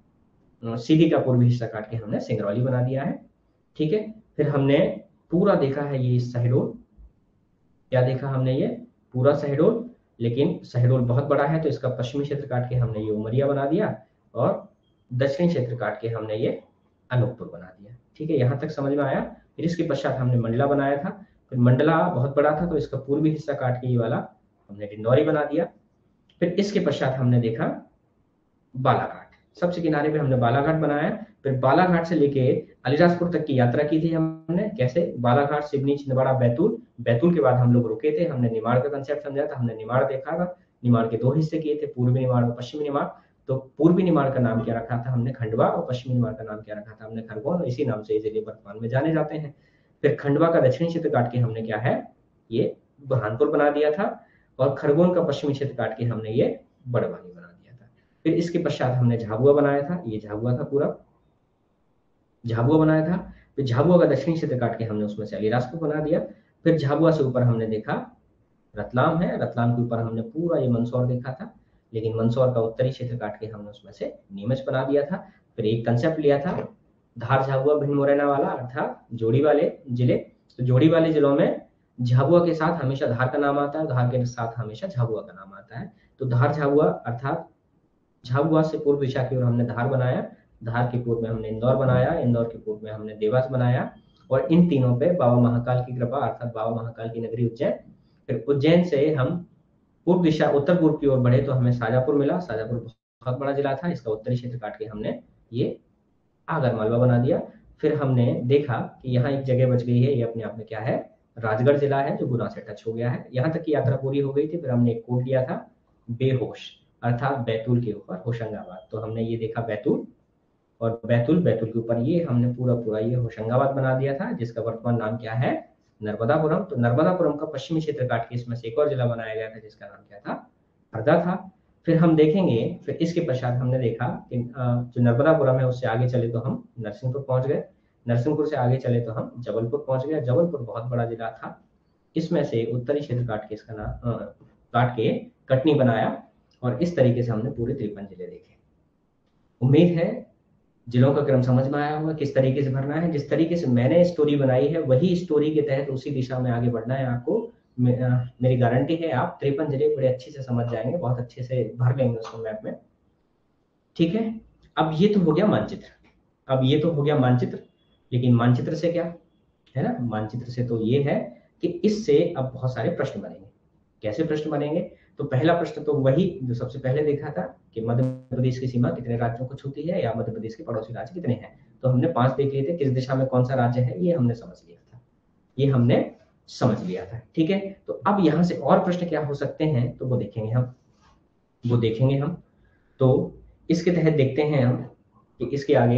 सीधी का पूर्वी हिस्सा काट के हमने सिंगरौली बना दिया है। ठीक है, फिर हमने पूरा देखा है ये शहडोल। क्या देखा हमने, ये पूरा शहडोल। लेकिन शहडोल बहुत बड़ा है तो इसका पश्चिमी क्षेत्र काट के हमने ये उमरिया बना दिया, और दक्षिणी क्षेत्र काट के हमने ये अनूपपुर बना दिया। ठीक है, यहाँ तक समझ में आया। फिर इसके पश्चात हमने मंडला बनाया था, फिर मंडला बहुत बड़ा था तो इसका पूर्वी हिस्सा काट के ये वाला हमने डिंडौरी बना दिया। फिर इसके पश्चात हमने देखा बालाघाट, सबसे किनारे पे हमने बालाघाट बनाया। फिर बालाघाट से लेके अलीराजपुर तक की यात्रा की थी हमने। कैसे, बालाघाट, सिवनी, छिंदवाड़ा, बैतूल। बैतूल के बाद हम लोग रुके थे, हमने निमाड़ का कंसेप्ट समझा था, हमने निमाड़ देखा था। निमाड़ के दो हिस्से किए थे, पूर्वी निमाड़ और पश्चिमी निमाड़। तो पूर्वी निमाड़ का नाम क्या रखा था हमने, खंडवा। और पश्चिमी निमाड़ का नाम क्या रखा था हमने, खरगोन। और इसी नाम से ये जिले वर्तमान में जाने जाते हैं। फिर खंडवा का दक्षिणी क्षेत्र काट के हमने क्या है, ये बुरहानपुर बना दिया था। और खरगोन का पश्चिमी क्षेत्र काट के हमने ये बड़वानी बना दिया था। फिर इसके पश्चात हमने झाबुआ बनाया था, ये झाबुआ था, पूरा झाबुआ बनाया था। फिर झाबुआ का दक्षिणी क्षेत्र काट के हमने उसमें से अलीराजपुर बना दिया। फिर झाबुआ से ऊपर हमने देखा रतलाम है, रतलाम के ऊपर हमने पूरा ये मंदसौर देखा था। लेकिन मंदसौर का उत्तरी क्षेत्र काट के हमने उसमें से नीमच बना दिया था। फिर एक कंसेप्ट लिया था धार झाबुआ भिंड मुरैना वाला, अर्थात जोड़ी वाले जिले। तो जोड़ी वाले जिलों में झाबुआ के साथ हमेशा धार का नाम आता है, धार के साथ हमेशा झाबुआ का नाम आता है। तो धार झाबुआ अर्थात झाबुआ से पूर्व दिशा की ओर हमने धार बनाया, धार के पूर्व में हमने इंदौर बनाया, इंदौर के पूर्व में हमने देवास बनाया। और इन तीनों पे बाबा महाकाल की कृपा अर्थात बाबा महाकाल की नगरी उज्जैन। फिर उज्जैन से हम पूर्व दिशा उत्तर पूर्व की ओर बढ़े तो हमें शाजापुर मिला। शाजापुर बहुत बड़ा जिला था, इसका उत्तरी क्षेत्र काट के हमने ये आगर मालवा बना दिया। फिर हमने देखा कि यहाँ एक जगह बच गई है, ये अपने आप में क्या है, राजगढ़ जिला है जो गुना से टच हो गया है। यहाँ तक की यात्रा पूरी हो गई थी। फिर हमने एक कोड लिया था बेहोश, अर्थात बैतूल के ऊपर होशंगाबाद। तो हमने ये देखा बैतूल, और बैतूल बैतूल के ऊपर ये हमने पूरा पूरा ये होशंगाबाद बना दिया था, जिसका वर्तमान नाम क्या है, नर्मदापुरम। तो नर्मदापुरम का पश्चिमी क्षेत्र काट के इसमें से एक और जिला बनाया गया था जिसका नाम क्या था, हरदा था। फिर हम देखेंगे, फिर इसके पश्चात हमने देखा कि जो नर्मदापुरम है उससे आगे चले तो हम नरसिंहपुर पहुंच गए। नरसिंहपुर से आगे चले तो हम जबलपुर पहुंच गए। जबलपुर बहुत बड़ा जिला था, इसमें से उत्तरी क्षेत्र काट के इसका नाम काट के कटनी बनाया और इस तरीके से हमने पूरे तिरपन जिले देखे। उम्मीद है जिलों का क्रम समझ में आया होगा, किस तरीके से भरना है। जिस तरीके से मैंने स्टोरी बनाई है वही स्टोरी के तहत उसी दिशा में आगे बढ़ना है आपको। मेरी गारंटी है आप तिरपन जिले बड़े अच्छे से समझ जाएंगे, बहुत अच्छे से भर लेंगे उसको मैप में। ठीक है, अब ये तो हो गया मानचित्र, अब ये तो हो गया मानचित्र, लेकिन मानचित्र से क्या है ना, मानचित्र से तो ये है कि इससे अब बहुत सारे प्रश्न बनेंगे। कैसे प्रश्न बनेंगे? तो पहला प्रश्न तो वही जो सबसे पहले देखा था कि मध्य प्रदेश की सीमा कितने राज्यों को छूती है या मध्य प्रदेश के पड़ोसी राज्य कितने हैं। तो हमने पांच देख लिए थे, किस दिशा में कौन सा राज्य है ये हमने समझ लिया था, ये हमने समझ लिया था। ठीक है, तो अब यहां से और प्रश्न क्या हो सकते हैं तो वो देखेंगे हम, वो देखेंगे हम। तो इसके तहत देखते हैं हम कि इसके आगे,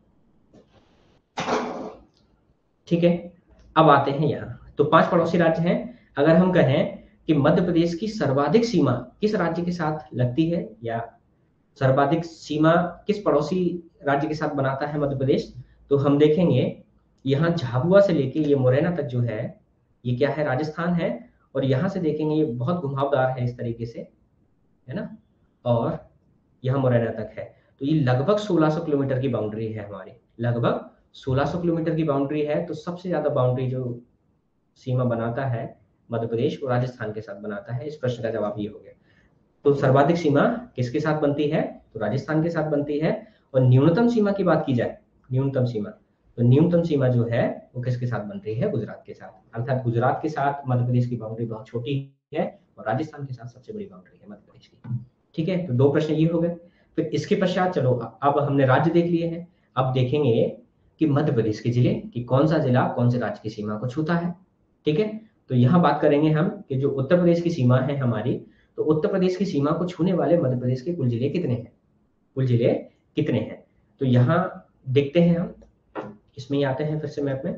ठीक है, अब आते हैं यहाँ। तो पांच पड़ोसी राज्य हैं। अगर हम कहें कि मध्य प्रदेश की सर्वाधिक सीमा किस राज्य के साथ लगती है या सर्वाधिक सीमा किस पड़ोसी राज्य के साथ बनाता है मध्य प्रदेश, तो हम देखेंगे यहाँ झाबुआ से लेके ये मुरैना तक जो है ये क्या है, राजस्थान है। और यहाँ से देखेंगे ये बहुत घुमावदार है इस तरीके से, है ना, और यहाँ मुरैना तक है। तो ये लगभग सोलह सौ किलोमीटर की बाउंड्री है हमारी, लगभग सोलह सौ किलोमीटर की बाउंड्री है। तो सबसे ज्यादा बाउंड्री जो सीमा बनाता है मध्य प्रदेश वो राजस्थान के साथ बनाता है। इस प्रश्न का जवाब ये हो गया। तो सर्वाधिक सीमा किसके साथ बनती है, तो राजस्थान के साथ बनती है। और न्यूनतम सीमा की बात की जाए, न्यूनतम सीमा, तो न्यूनतम सीमा जो है वो किसके साथ बन रही है, गुजरात के साथ। अर्थात गुजरात के साथ मध्य प्रदेश की बाउंड्री बहुत छोटी है और राजस्थान के साथ सबसे बड़ी बाउंड्री है मध्य प्रदेश की। ठीक है, तो दो प्रश्न ये हो गए। फिर इसके पश्चात चलो अब हमने राज्य देख लिए हैं, अब देखेंगे कि मध्य प्रदेश के जिले कि कौन सा जिला कौन से राज्य की सीमा को छूता है। ठीक है, तो यहाँ बात करेंगे हम कि जो उत्तर प्रदेश की सीमा है हमारी, तो उत्तर प्रदेश की सीमा को छूने वाले मध्य प्रदेश के कुल जिले कितने हैं, कुल जिले कितने हैं। तो यहाँ देखते हैं हम, इसमें ही आते हैं फिर से मैप में।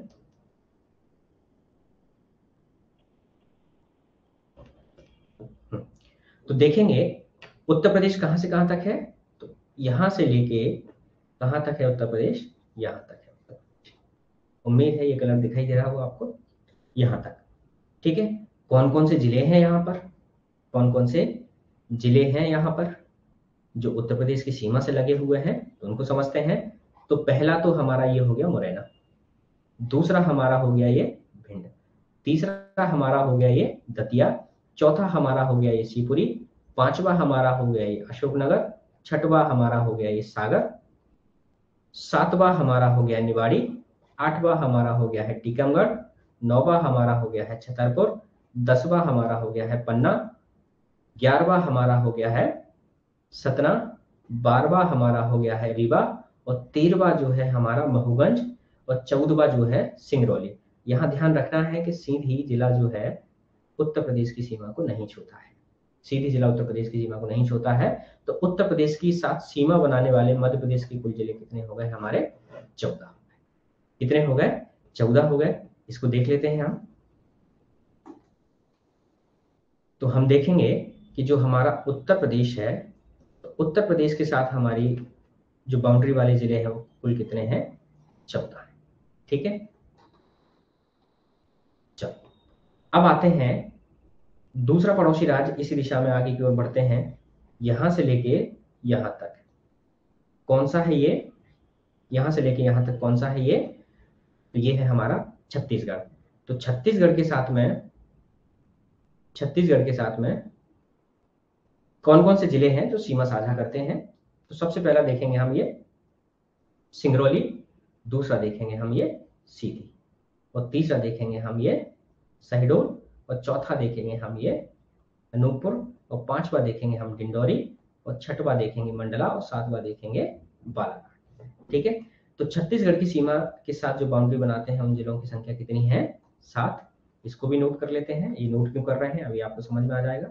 तो देखेंगे उत्तर प्रदेश कहां से कहां तक है, तो यहां से लेके कहां तक है उत्तर प्रदेश, यहां तक है उत्तर प्रदेश। उम्मीद है ये कलर दिखाई दे रहा होगा आपको, यहां तक। ठीक है, कौन कौन से जिले हैं यहाँ पर, कौन कौन से जिले हैं यहाँ पर जो उत्तर प्रदेश की सीमा से लगे हुए हैं, तो उनको समझते हैं। तो पहला तो हमारा ये हो गया मुरैना, दूसरा हमारा हो गया ये भिंड, तीसरा हमारा हो गया ये दतिया, चौथा हमारा हो गया ये शिवपुरी, पांचवा हमारा हो गया ये अशोकनगर, छठवां हमारा हो गया ये सागर, सातवां हमारा हो गया निवाड़ी, आठवां हमारा हो गया है टीकमगढ़, नौवां हमारा हो गया है छतरपुर, दसवां हमारा हो गया है पन्ना, ग्यारहवां हमारा हो गया है सतना, बारहवां हमारा हो गया है रीवा, और तेरहवां जो है हमारा महूगंज, और चौदहवां जो है सिंगरौली। यहाँ ध्यान रखना है कि सीधी जिला जो है उत्तर प्रदेश की सीमा को नहीं छूता है, सीधी जिला उत्तर प्रदेश की सीमा को नहीं छूता है। तो उत्तर प्रदेश की साथ सीमा बनाने वाले मध्य प्रदेश के कुल जिले कितने हो गए हमारे, चौदह हो गए। कितने हो गए, चौदह हो गए। इसको देख लेते हैं हम। तो हम देखेंगे कि जो हमारा उत्तर प्रदेश है, तो उत्तर प्रदेश के साथ हमारी जो बाउंड्री वाले जिले हैं वो कुल कितने हैं, चौदह है। ठीक है, चलो अब आते हैं दूसरा पड़ोसी राज्य, इसी दिशा में आगे की ओर बढ़ते हैं। यहां से लेके यहां तक कौन सा है ये, यहां से लेके यहां तक कौन सा है ये, तो ये है हमारा छत्तीसगढ़। तो छत्तीसगढ़ के साथ में, छत्तीसगढ़ के साथ में कौन कौन से जिले हैं जो सीमा साझा करते हैं। तो सबसे पहला देखेंगे हम ये सिंगरौली, दूसरा देखेंगे हम ये सीधी, और तीसरा देखेंगे हम ये शहडोल, और चौथा देखेंगे हम ये अनूपपुर, और पांचवा देखेंगे हम डिंडौरी, और छठवा देखेंगे मंडला, और सातवां देखेंगे बालाघाट। ठीक है, तो छत्तीसगढ़ की सीमा के साथ जो बाउंड्री बनाते हैं उन जिलों की संख्या कितनी है, सात। इसको भी नोट कर लेते हैं, ये नोट क्यों कर रहे हैं अभी आपको समझ में आ जाएगा।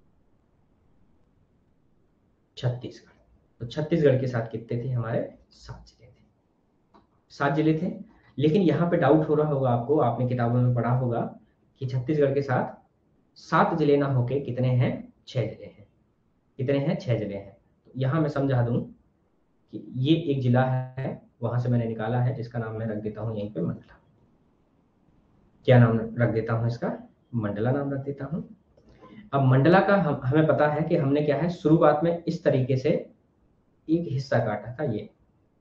छत्तीसगढ़, तो छत्तीसगढ़ के साथ कितने थे हमारे, सात जिले थे, सात जिले थे। लेकिन यहाँ पे डाउट हो रहा होगा आपको, आपने किताबों में पढ़ा होगा कि छत्तीसगढ़ के साथ सात जिले ना होके कितने हैं, छह जिले हैं। कितने हैं, छह जिले हैं। तो यहाँ मैं समझा दूं कि ये एक जिला है वहां से मैंने निकाला है, जिसका नाम मैं रख देता हूं यहीं पे मंडला। क्या नाम रख देता हूं इसका? मंडला नाम रख देता हूं। अब मंडला का हम हमें पता है कि हमने क्या है, शुरुआत में इस तरीके से एक हिस्सा काटा था ये,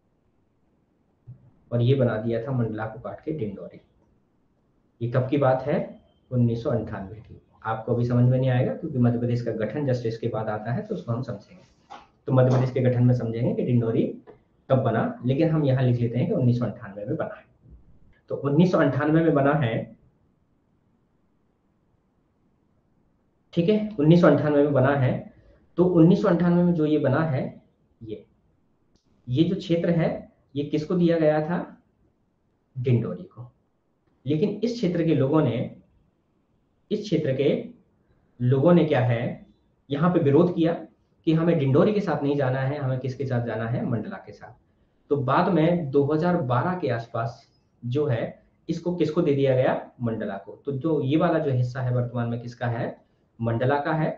और ये बना दिया था मंडला को काट के डिंडोरी। ये कब की बात है? उन्नीस सौ अंठानवे की। आपको अभी समझ में नहीं आएगा क्योंकि मध्य प्रदेश का गठन जस्ट इसके बाद आता है, तो उसको हम समझेंगे। तो मध्य प्रदेश के गठन में समझेंगे कि डिंडोरी कब बना, लेकिन हम यहाँ लिख लेते हैं कि उन्नीस सौ अंठानवे में बना है। तो उन्नीस सौ अंठानवे में बना है, ठीक है, उन्नीस सौ अंठानवे में बना है। तो उन्नीस सौ अंठानवे में जो ये बना है, ये ये जो क्षेत्र है, ये किसको दिया गया था? डिंडोरी को। लेकिन इस क्षेत्र के लोगों ने इस क्षेत्र के लोगों ने क्या है, यहाँ पे विरोध किया कि हमें डिंडोरी के साथ नहीं जाना है, हमें किसके साथ जाना है? मंडला के साथ। तो बाद में दो हज़ार बारह के आसपास जो है, इसको किसको दे दिया गया? मंडला को। तो जो ये वाला जो हिस्सा है वर्तमान में किसका है? मंडला का है।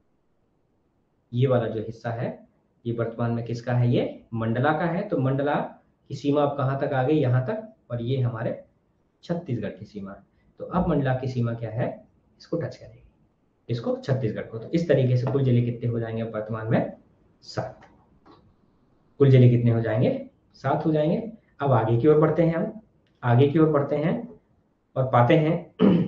ये वाला जो हिस्सा है ये वर्तमान में किसका है? ये मंडला का है। तो मंडला की सीमा अब कहां तक आ गई? यहां तक। और ये हमारे छत्तीसगढ़ की सीमा। तो अब मंडला की सीमा क्या है? इसको टच करेगी, इसको छत्तीसगढ़ को। तो इस तरीके से कुल जिले कितने हो जाएंगे वर्तमान में? सात। कुल जिले कितने हो जाएंगे? सात हो जाएंगे। अब आगे की ओर बढ़ते हैं, हम आगे की ओर बढ़ते हैं और पाते हैं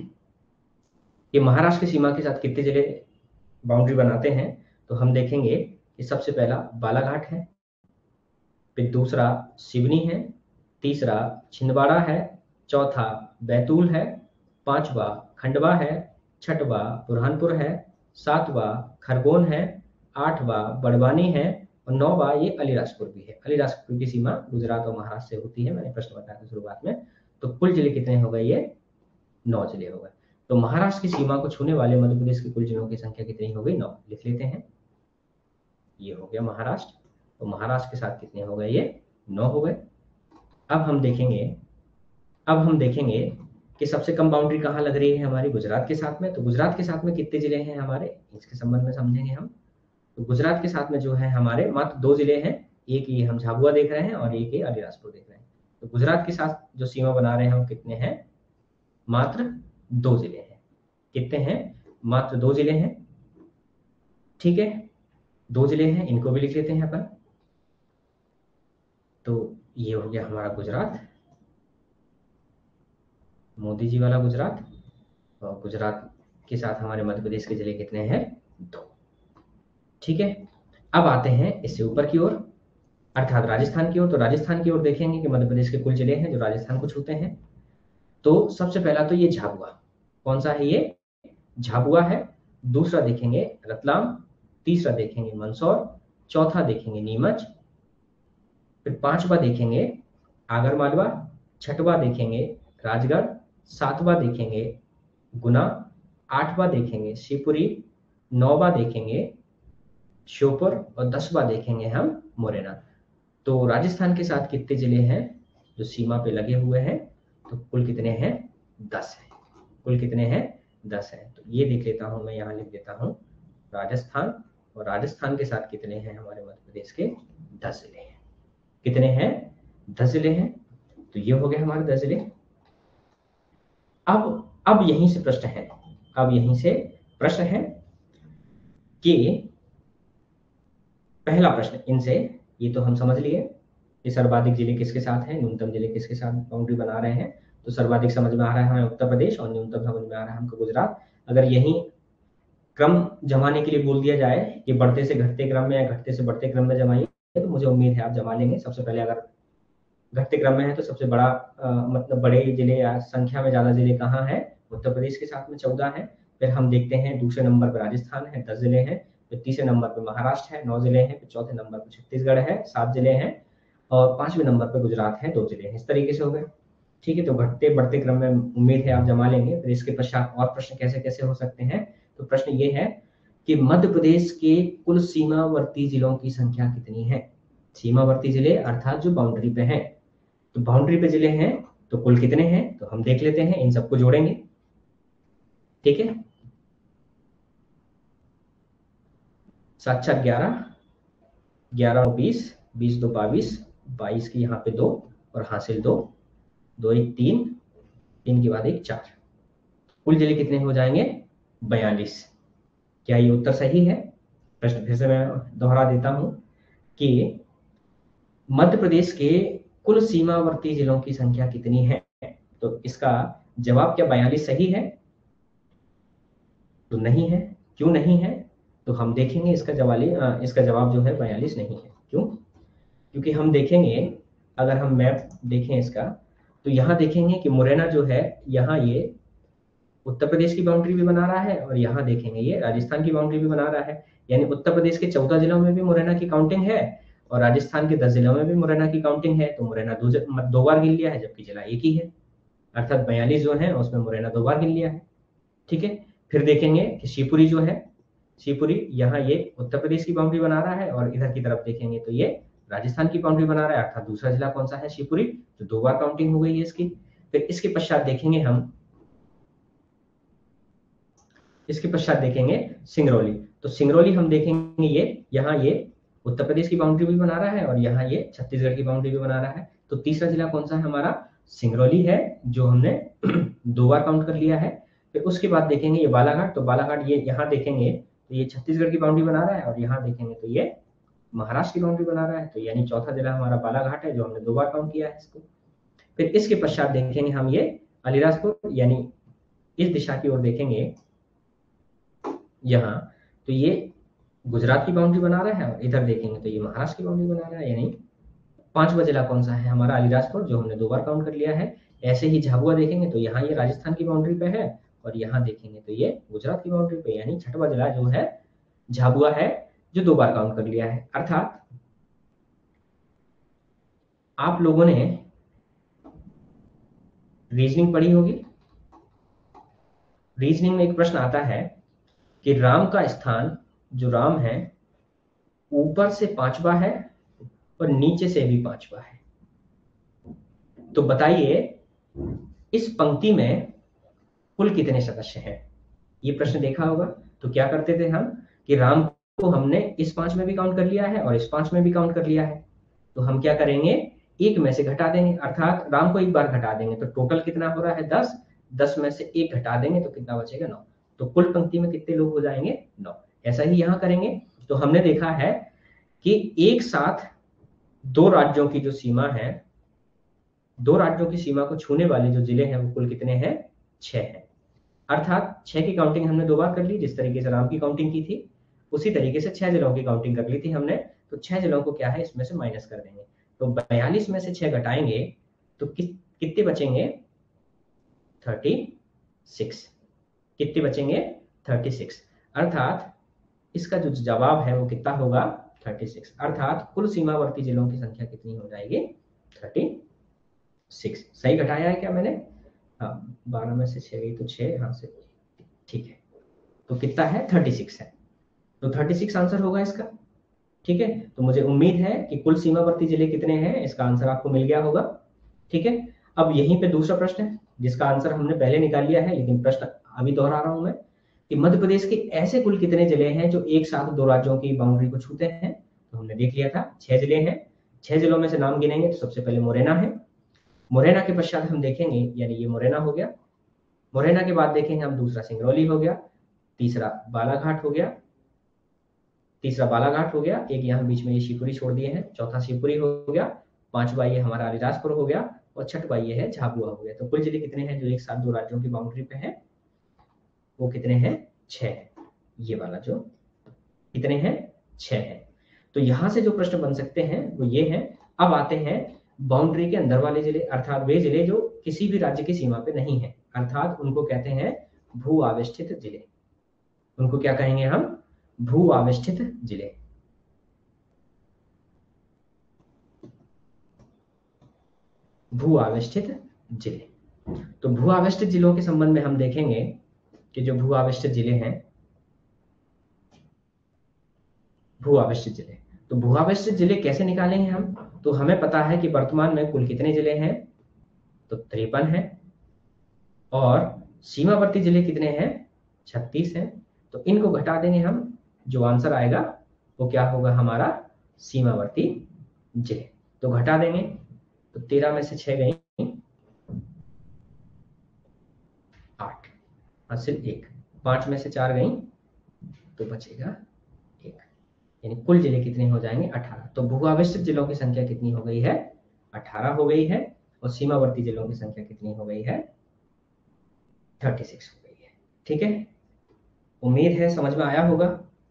कि महाराष्ट्र की सीमा के साथ कितने जिले बाउंड्री बनाते हैं। तो हम देखेंगे कि सबसे पहला बालाघाट है, फिर दूसरा सिवनी है, तीसरा छिंदवाड़ा है, चौथा बैतूल है, पांचवा खंडवा है, छठवा बुरहानपुर है, सातवा खरगोन है, आठवा बड़वानी है, और नौवा ये अलीराजपुर भी है। अलीराजपुर की सीमा गुजरात और महाराष्ट्र से होती है, मैंने प्रश्न बताया था शुरुआत में। तो कुल जिले कितने हो गए? ये नौ जिले हो गए। तो महाराष्ट्र की सीमा को छूने वाले मध्य प्रदेश के कुल जिलों की संख्या कितनी हो गई? नौ। लिख लेते हैं, ये हो गया महाराष्ट्र। तो महाराष्ट्र के साथ कितने हो गए? ये नौ हो गए। अब हम देखेंगे अब हम देखेंगे कि सबसे कम बाउंड्री कहाँ लग रही है हमारी? गुजरात के साथ में। तो गुजरात के साथ में कितने जिले हैं हमारे, इसके संबंध में समझेंगे हम। तो गुजरात के साथ में जो है हमारे मात्र दो जिले हैं, एक ये हम झाबुआ देख रहे हैं और एक ये अलीराजपुर देख रहे हैं। तो गुजरात के साथ जो सीमा बना रहे हैं हम, कितने हैं? मात्र दो जिले हैं। कितने हैं? मात्र दो जिले हैं, ठीक है, दो जिले हैं, इनको भी लिख लेते हैं अपन। तो ये हो गया हमारा गुजरात, मोदी जी वाला गुजरात। और गुजरात के साथ हमारे मध्य प्रदेश के जिले कितने हैं? दो, ठीक है। अब आते हैं इससे ऊपर की ओर, अर्थात राजस्थान की ओर। तो राजस्थान की ओर देखेंगे कि मध्य प्रदेश के कुल जिले हैं जो राजस्थान को छूते हैं। तो सबसे पहला तो ये झाबुआ, कौन सा है? ये झाबुआ है। दूसरा देखेंगे रतलाम, तीसरा देखेंगे मंदसौर, चौथा देखेंगे नीमच, फिर पांचवा देखेंगे आगरमालवा, छठवा देखेंगे राजगढ़, सातवां देखेंगे गुना, आठवां देखेंगे शिवपुरी, नौवां देखेंगे श्योपुर और दसवां देखेंगे हम मुरैना। तो राजस्थान के साथ कितने जिले हैं जो सीमा पे लगे हुए हैं? तो कुल कितने हैं? दस है। कुल कितने हैं? दस है। तो ये देख लेता हूं मैं, यहाँ लिख देता हूं राजस्थान। और राजस्थान के साथ कितने हैं हमारे मध्य प्रदेश के? दस जिले हैं। कितने हैं? दस जिले हैं। तो ये हो गए हमारे दस जिले। अब अब यहीं से प्रश्न है अब यहीं से प्रश्न है कि पहला प्रश्न इनसे, ये तो हम समझ लिए कि सर्वाधिक जिले किसके साथ हैं, न्यूनतम जिले किसके साथ बाउंड्री बना रहे हैं। तो सर्वाधिक समझ में आ रहा है हमें उत्तर प्रदेश, और न्यूनतम समझ में आ रहा है हमको गुजरात। अगर यही क्रम जमाने के लिए बोल दिया जाए कि बढ़ते से घटते क्रम में या घटते से बढ़ते क्रम में जमाइए, तो मुझे उम्मीद है आप जमा लेंगे। सबसे पहले अगर घटते क्रम में है तो सबसे बड़ा आ, मतलब बड़े जिले या संख्या में ज्यादा जिले कहाँ है? उत्तर प्रदेश के साथ में चौदह है। फिर हम देखते हैं दूसरे नंबर पर राजस्थान है, दस जिले हैं। फिर तीसरे नंबर पर महाराष्ट्र है, नौ जिले हैं। फिर चौथे नंबर पर छत्तीसगढ़ है, सात जिले हैं। और पांचवें नंबर पर गुजरात है, दो जिले हैं। इस तरीके से हो गए, ठीक है। तो घटते बढ़ते क्रम में उम्मीद है आप जमा लेंगे। फिर इसके पश्चात और प्रश्न कैसे कैसे हो सकते हैं? तो प्रश्न ये है कि मध्य प्रदेश के कुल सीमावर्ती जिलों की संख्या कितनी है? सीमावर्ती जिले अर्थात जो बाउंड्री पे हैं। तो बाउंड्री पे जिले हैं तो कुल कितने हैं? तो हम देख लेते हैं, इन सबको जोड़ेंगे, ठीक है। सात चार ग्यारह, ग्यारह बीस, बीस दो बाईस, बाईस की यहाँ पे दो, और हासिल दो, दो एक तीन, तीन के बाद एक चार, कुल जिले कितने हो जाएंगे बयालीस। क्या ये उत्तर सही है? प्रश्न फिर से मैं दोहरा देता हूं कि मध्य प्रदेश के कुल सीमावर्ती जिलों की संख्या कितनी है? तो इसका जवाब क्या बयालीस सही है? तो नहीं है। क्यों नहीं है? तो हम देखेंगे इसका जवाब इसका जवाब जो है बयालीस नहीं है। क्यों? क्योंकि हम देखेंगे, अगर हम मैप देखें इसका, तो यहाँ देखेंगे कि मुरैना जो है, यहाँ ये उत्तर प्रदेश की बाउंड्री भी बना रहा है और यहाँ देखेंगे ये राजस्थान की बाउंड्री भी बना रहा है। यानी उत्तर प्रदेश के चौदह जिलों में भी मुरैना की काउंटिंग है और राजस्थान के दस जिलों में भी मुरैना की काउंटिंग है। तो मुरैना दो दो बार गिन लिया है, जबकि जिला एक ही है, अर्थात बयालीस जो है उसमें मुरैना दो बार गिन लिया है। ठीक है, फिर देखेंगे कि शिवपुरी जो है, शिवपुरी यहाँ ये उत्तर प्रदेश की बाउंड्री बना रहा है और इधर की तरफ देखेंगे तो ये राजस्थान की बाउंड्री बना रहा है, अर्थात दूसरा जिला कौन सा है? शिवपुरी, जो दो बार काउंटिंग हो गई है इसकी। फिर इसके पश्चात देखेंगे हम, इसके पश्चात देखेंगे सिंगरौली। तो सिंगरौली हम देखेंगे ये यहाँ ये उत्तर प्रदेश की बाउंड्री भी बना रहा है और यहाँ ये छत्तीसगढ़ की बाउंड्री भी बना रहा है। तो तीसरा जिला कौन सा है हमारा? सिंगरौली है, जो हमने दो बार काउंट कर लिया है। फिर उसके बाद देखेंगे ये बालाघाट। तो बालाघाट ये यहाँ देखेंगे तो ये छत्तीसगढ़ की बाउंड्री बना रहा है और यहाँ देखेंगे तो ये महाराष्ट्र की बाउंड्री बना रहा है। तो यानी चौथा जिला हमारा बालाघाट है, जो हमने दो बार काउंट किया है इसको। फिर इसके पश्चात देखेंगे हम ये अलीराजपुर, यानी इस दिशा की ओर देखेंगे यहाँ, तो ये गुजरात की बाउंड्री बना रहा है और इधर देखेंगे तो ये महाराष्ट्र की बाउंड्री बना रहा है। यानी पांचवा जिला कौन सा है हमारा? अलीराजपुर, जो हमने दो बार काउंट कर लिया है। ऐसे ही झाबुआ देखेंगे तो यहाँ ये राजस्थान की बाउंड्री पे है और यहाँ देखेंगे तो ये गुजरात की बाउंड्री पे, यानी छठवा जिला जो है झाबुआ है, जो दो बार काउंट कर लिया है। अर्थात आप लोगों ने रीजनिंग पढ़ी होगी। रीजनिंग में एक प्रश्न आता है कि राम का स्थान, जो राम है, ऊपर से पांचवा है और नीचे से भी पांचवा है। तो बताइए इस पंक्ति में कुल कितने सदस्य हैं? ये प्रश्न देखा होगा। तो क्या करते थे हम कि राम को हमने इस पांच में भी काउंट कर लिया है और इस पांच में भी काउंट कर लिया है। तो हम क्या करेंगे, एक में से घटा देंगे, अर्थात राम को एक बार घटा देंगे तो टोटल कितना हो रहा है? दस। दस में से एक घटा देंगे तो कितना बचेगा? नौ। तो कुल पंक्ति में कितने लोग हो जाएंगे? नौ। ऐसा ही यहां करेंगे। तो हमने देखा है कि एक साथ दो राज्यों की जो सीमा है, दो राज्यों की सीमा को छूने वाले जो जिले हैं वो कुल कितने हैं? छह हैं। अर्थात छह की काउंटिंग हमने दो बार कर ली, जिस तरीके से राम की काउंटिंग की थी उसी तरीके से छह जिलों की काउंटिंग कर ली थी हमने। तो छह जिलों को क्या है, इसमें से माइनस कर देंगे। तो बयालीस में से छह घटाएंगे तो कि, कितने बचेंगे? Thirty six. कितने बचेंगे? Thirty six. अर्थात इसका जो जवाब है वो कितना होगा? Thirty six. अर्थात कुल सीमावर्ती जिलों की संख्या कितनी हो जाएगी? Thirty six. सही घटाया है क्या मैंने? हाँ, बारह में से छह गई तो छह यहाँ से, ठीक है। तो कितना है? थर्टी सिक्स है। तो थर्टी सिक्स आंसर होगा इसका। ठीक है, तो मुझे उम्मीद है कि कुल सीमावर्ती जिले कितने हैं इसका आंसर आपको मिल गया होगा। ठीक है, अब यहीं पे दूसरा प्रश्न है जिसका आंसर हमने पहले निकाल लिया है, लेकिन प्रश्न अभी दोहरा रहा हूं मैं कि मध्य प्रदेश के ऐसे कुल कितने जिले हैं जो एक साथ दो राज्यों की बाउंड्री को छूते हैं। तो हमने देख लिया था छह जिले हैं। छह जिलों में से नाम गिनेंगे तो सबसे पहले मुरैना है। मुरैना के पश्चात हम देखेंगे, यानी ये मुरैना हो गया। मुरैना के बाद देखेंगे हम दूसरा सिंगरौली हो गया, तीसरा बालाघाट हो गया, तीसरा बालाघाट हो गया, एक यहाँ बीच में ये शिवपुरी छोड़ दिए हैं, चौथा शिवपुरी हो गया, पांचवा ये हमारा अलीराजपुर हो गया और छठवा ये है झाबुआ हो गया। तो कुल जिले कितने हैं जो एक साथ दो राज्यों की बाउंड्री पे हैं? वो कितने हैं? छह है। ये वाला जो कितने हैं? छह है। तो यहां से जो प्रश्न बन सकते हैं वो ये हैं। अब आते हैं बाउंड्री के अंदर वाले जिले, अर्थात वे जिले जो किसी भी राज्य की सीमा पे नहीं है, अर्थात उनको कहते हैं भू आवेष्टित जिले। उनको क्या कहेंगे हम? भू आवेष्टित जिले। भू आवेष्टित जिले। तो भू आवेष्टित जिलों के संबंध में हम देखेंगे कि जो भू आवेष्टित जिले हैं, भू आवेष्टित जिले, तो भू आवेष्टित जिले कैसे निकालेंगे हम? तो हमें पता है कि वर्तमान में कुल कितने जिले हैं? तो तिरपन है। और सीमावर्ती जिले कितने हैं? छत्तीस हैं। तो इनको घटा देंगे हम, जो आंसर आएगा वो क्या होगा हमारा? सीमावर्ती जिले। तो घटा देंगे, तो तेरह में से छह गई आठ, हासिल एक। पांच में से चार गई तो बचेगा एक, यानी कुल जिले कितने हो जाएंगे? अठारह। तो भू आवेशित जिलों की संख्या कितनी हो गई है? अठारह हो गई है। और सीमावर्ती जिलों की संख्या कितनी हो गई है? छत्तीस हो गई है। ठीक है, उम्मीद है समझ में आया होगा।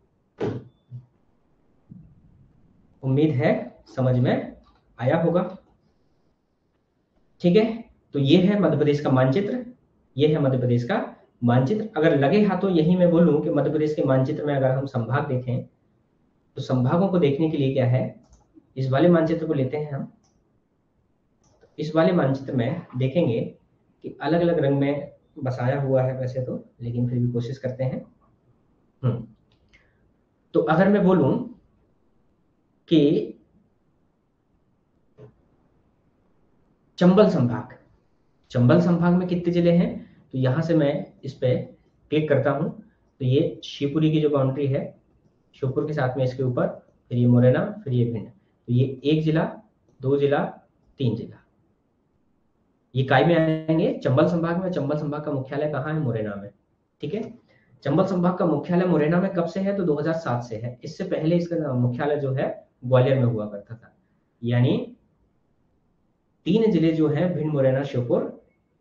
उम्मीद है समझ में आया होगा। ठीक है, तो ये है मध्य प्रदेश का मानचित्र। ये है मध्य प्रदेश का मानचित्र। अगर लगे हाथों यही मैं बोलूं कि मध्य प्रदेश के मानचित्र में अगर हम संभाग देखें तो संभागों को देखने के लिए क्या है, इस वाले मानचित्र को लेते हैं हम। इस वाले मानचित्र में देखेंगे कि अलग अलग रंग में बसाया हुआ है वैसे तो, लेकिन फिर भी कोशिश करते हैं। हम्म तो अगर मैं बोलूं कि चंबल संभाग, चंबल संभाग में कितने जिले हैं, तो यहां से मैं इस पे क्लिक करता हूं तो ये शिवपुरी की जो बाउंड्री है, श्योपुर के साथ में इसके ऊपर, फिर ये मुरैना, फिर ये भिंड। तो ये एक जिला, दो जिला, तीन जिला, ये काय में आएंगे? चंबल संभाग में। चंबल संभाग का मुख्यालय कहाँ है? मुरैना में। ठीक है, चंबल संभाग का मुख्यालय मुरैना में कब से है? तो दो हज़ार सात से है। इससे पहले इसका मुख्यालय जो है ग्वालियर में हुआ करता था। यानी तीन जिले जो हैं, भिंड, मुरैना, श्योपुर,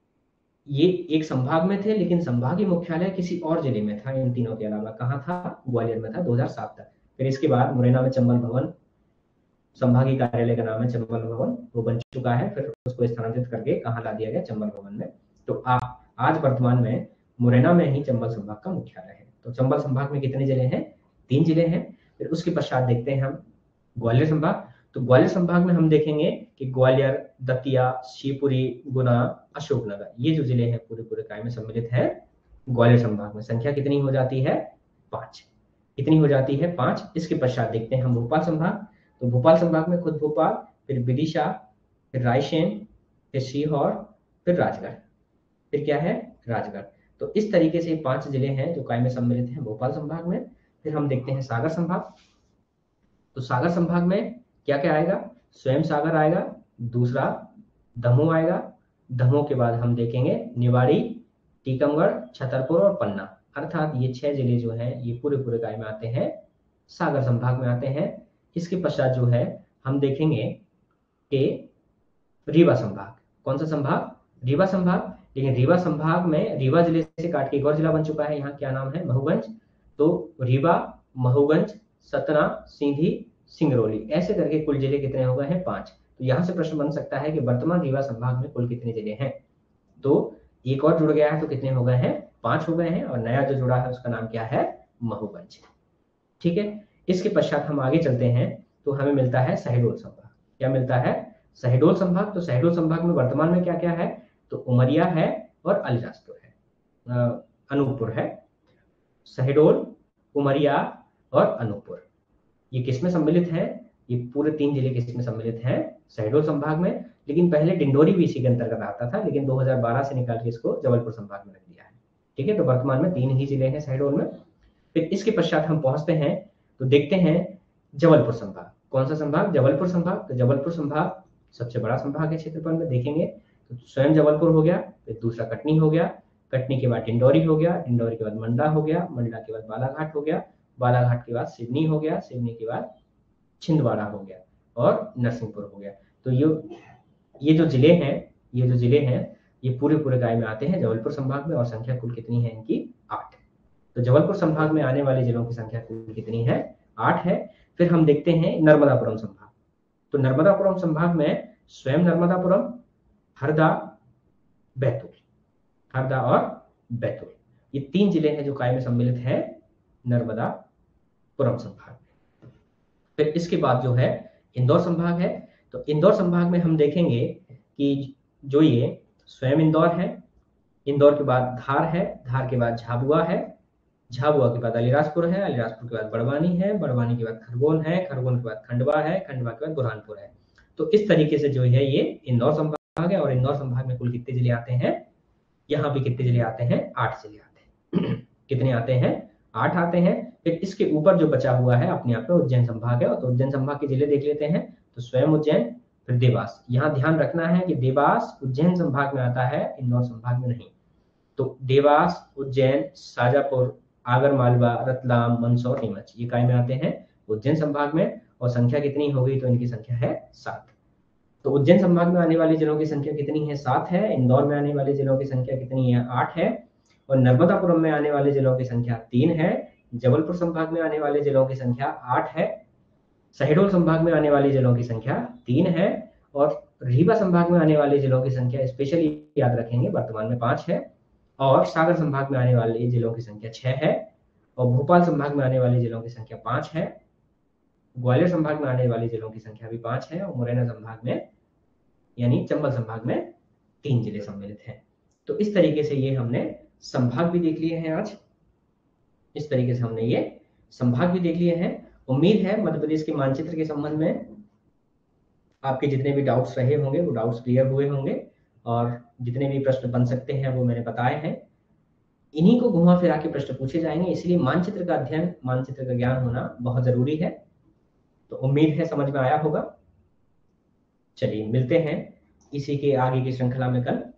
ये एक संभाग में थे, लेकिन संभागीय मुख्यालय किसी और जिले में था इन तीनों के अलावा। कहाँ था? ग्वालियर में था दो हज़ार सात तक। फिर इसके बाद मुरैना में चंबल भवन, संभागीय कार्यालय का नाम है चंबल भवन, वो बन चुका है। फिर उसको स्थानांतरित करके कहाँ ला दिया गया? चंबल भवन में। तो आ, आज वर्तमान में मुरैना में ही चंबल संभाग का मुख्यालय है। तो चंबल संभाग में कितने जिले हैं? तीन जिले हैं। फिर उसके पश्चात देखते हैं हम ग्वालियर संभाग। तो ग्वालियर संभाग में हम देखेंगे कि ग्वालियर, दतिया, शिवपुरी, गुना, अशोकनगर, ये जो जिले हैं पूरे पूरे काय में सम्मिलित है ग्वालियर संभाग में। संख्या कितनी हो जाती है? पांच। कितनी हो जाती है? पांच। इसके पश्चात देखते हैं हम भोपाल संभाग। तो भोपाल संभाग में खुद भोपाल, फिर विदिशा, फिर रायसेन, फिर सीहोर, फिर राजगढ़, फिर क्या है? राजगढ़। तो इस तरीके से पांच जिले हैं जो काय में सम्मिलित हैं भोपाल संभाग में। फिर हम देखते हैं सागर संभाग। तो सागर संभाग में क्या क्या आएगा? स्वयं सागर आएगा, दूसरा दमोह आएगा, दमोह के बाद हम देखेंगे निवाड़ी, टीकमगढ़, छतरपुर और पन्ना। अर्थात ये छह जिले जो हैं ये पूरे पूरे काय में आते हैं, सागर संभाग में आते हैं। इसके पश्चात जो है हम देखेंगे कि रीवा संभाग। कौन सा संभाग? रीवा संभाग। लेकिन रीवा संभाग में रीवा जिले से काट के एक और जिला बन चुका है, यहाँ क्या नाम है? महूगंज। तो रीवा, महूगंज, सतना, सीधी, सिंगरौली, ऐसे करके कुल जिले कितने हो गए हैं? पांच। तो यहाँ से प्रश्न बन सकता है कि वर्तमान रीवा संभाग में कुल कितने जिले हैं? तो एक और जुड़ गया है तो कितने हो गए हैं? पांच हो गए हैं। और नया जो जुड़ा है उसका नाम क्या है? महूगंज। ठीक है, इसके पश्चात हम आगे चलते हैं तो हमें मिलता है शहडोल संभाग। क्या मिलता है? शहडोल संभाग। तो शहडोल संभाग में वर्तमान में क्या क्या है? तो उमरिया है और अलीराजपुर है, अनूपपुर है। शहडोल, उमरिया और अनूपपुर, ये किसमें सम्मिलित है? ये पूरे तीन जिले किसमें सम्मिलित हैं? शहडोल संभाग में। लेकिन पहले डिंडोरी भी इसी के अंतर्गत आता था, लेकिन दो हज़ार बारह से निकाल के इसको जबलपुर संभाग में रख दिया है। ठीक है, तो वर्तमान में तीन ही जिले हैं शहडोल में। फिर इसके पश्चात हम पहुंचते हैं तो देखते हैं जबलपुर संभाग। कौन सा संभाग? जबलपुर संभाग। तो जबलपुर संभाग सबसे बड़ा संभाग है क्षेत्रफल में। देखेंगे तो स्वयं जबलपुर हो गया, फिर दूसरा कटनी हो गया, कटनी के बाद डिंडोरी हो गया, डिंडोरी के बाद मंडला हो गया, मंडला के बाद बालाघाट हो गया, बालाघाट के बाद सिवनी हो गया, सिवनी के बाद छिंदवाड़ा हो गया और नरसिंहपुर हो गया। तो ये ये जो जिले हैं ये जो जिले हैं ये पूरे पूरे काय में आते हैं जबलपुर संभाग में। और संख्या कुल कितनी है इनकी? आठ। तो जबलपुर संभाग में आने वाले जिलों की संख्या कुल कितनी है? आठ है। फिर हम देखते हैं नर्मदापुरम संभाग। तो नर्मदापुरम संभाग में स्वयं नर्मदापुरम, हरदा, बैतूल, हरदा और बैतूल, ये तीन जिले हैं जो काय में सम्मिलित है नर्मदापुरम संभाग में। फिर इसके बाद जो है इंदौर संभाग है। तो इंदौर संभाग में हम देखेंगे कि जो ये स्वयं इंदौर है, इंदौर के बाद धार है, धार के बाद झाबुआ है, झाबुआ के बाद अलीराजपुर है, अलीराजपुर के बाद बड़वानी है, बड़वानी के बाद खरगोन है, खरगोन के बाद खंडवा है, खंडवा के बाद बुरहानपुर है। तो इस तरीके से जो है ये इंदौर संभाग है। और इंदौर संभाग में कुल कितने जिले आते हैं? यहाँ पे कितने जिले आते हैं? आठ जिले आते हैं। कितने आते हैं? आठ आते हैं। फिर इसके ऊपर जो बचा हुआ है अपने आप में उज्जैन संभाग है। तो उज्जैन संभाग के जिले देख लेते हैं। तो स्वयं उज्जैन, फिर देवास, यहाँ ध्यान रखना है कि देवास उज्जैन संभाग में आता है, इंदौर संभाग में नहीं। तो देवास, उज्जैन, शाजापुर, आगरमालवा, रतलाम, मंदसौर, नीमच, ये काय में आते हैं? उज्जैन संभाग में। और संख्या कितनी हो गई? तो इनकी संख्या है सात। तो उज्जैन संभाग में आने वाले जिलों की संख्या कितनी है? सात है। इंदौर में आने वाले जिलों की संख्या कितनी है? आठ है। और नर्मदापुरम में आने वाले जिलों की संख्या तीन है। जबलपुर संभाग में आने वाले जिलों की संख्या आठ है। शहडोल संभाग में आने वाले जिलों की संख्या तीन है। और रीवा संभाग में आने वाले जिलों की संख्या स्पेशली याद रखेंगे, वर्तमान में पांच है। और सागर संभाग में आने वाले जिलों की संख्या छह है। और भोपाल संभाग में आने वाले जिलों की संख्या पांच है। ग्वालियर संभाग में आने वाले जिलों की संख्या भी पांच है। और मुरैना संभाग में यानी चंबल संभाग में तीन जिले सम्मिलित हैं। तो इस तरीके से ये हमने संभाग भी देख लिए हैं आज। इस तरीके से हमने ये संभाग भी देख लिए हैं। उम्मीद है मध्य प्रदेश के मानचित्र के संबंध में आपके जितने भी डाउट्स रहे होंगे वो डाउट्स क्लियर हुए होंगे, और जितने भी प्रश्न बन सकते हैं वो मैंने बताए हैं। इन्हीं को घुमा फिरा के प्रश्न पूछे जाएंगे, इसलिए मानचित्र का अध्ययन, मानचित्र का ज्ञान होना बहुत जरूरी है। तो उम्मीद है समझ में आया होगा। चलिए मिलते हैं इसी के आगे की श्रृंखला में कल।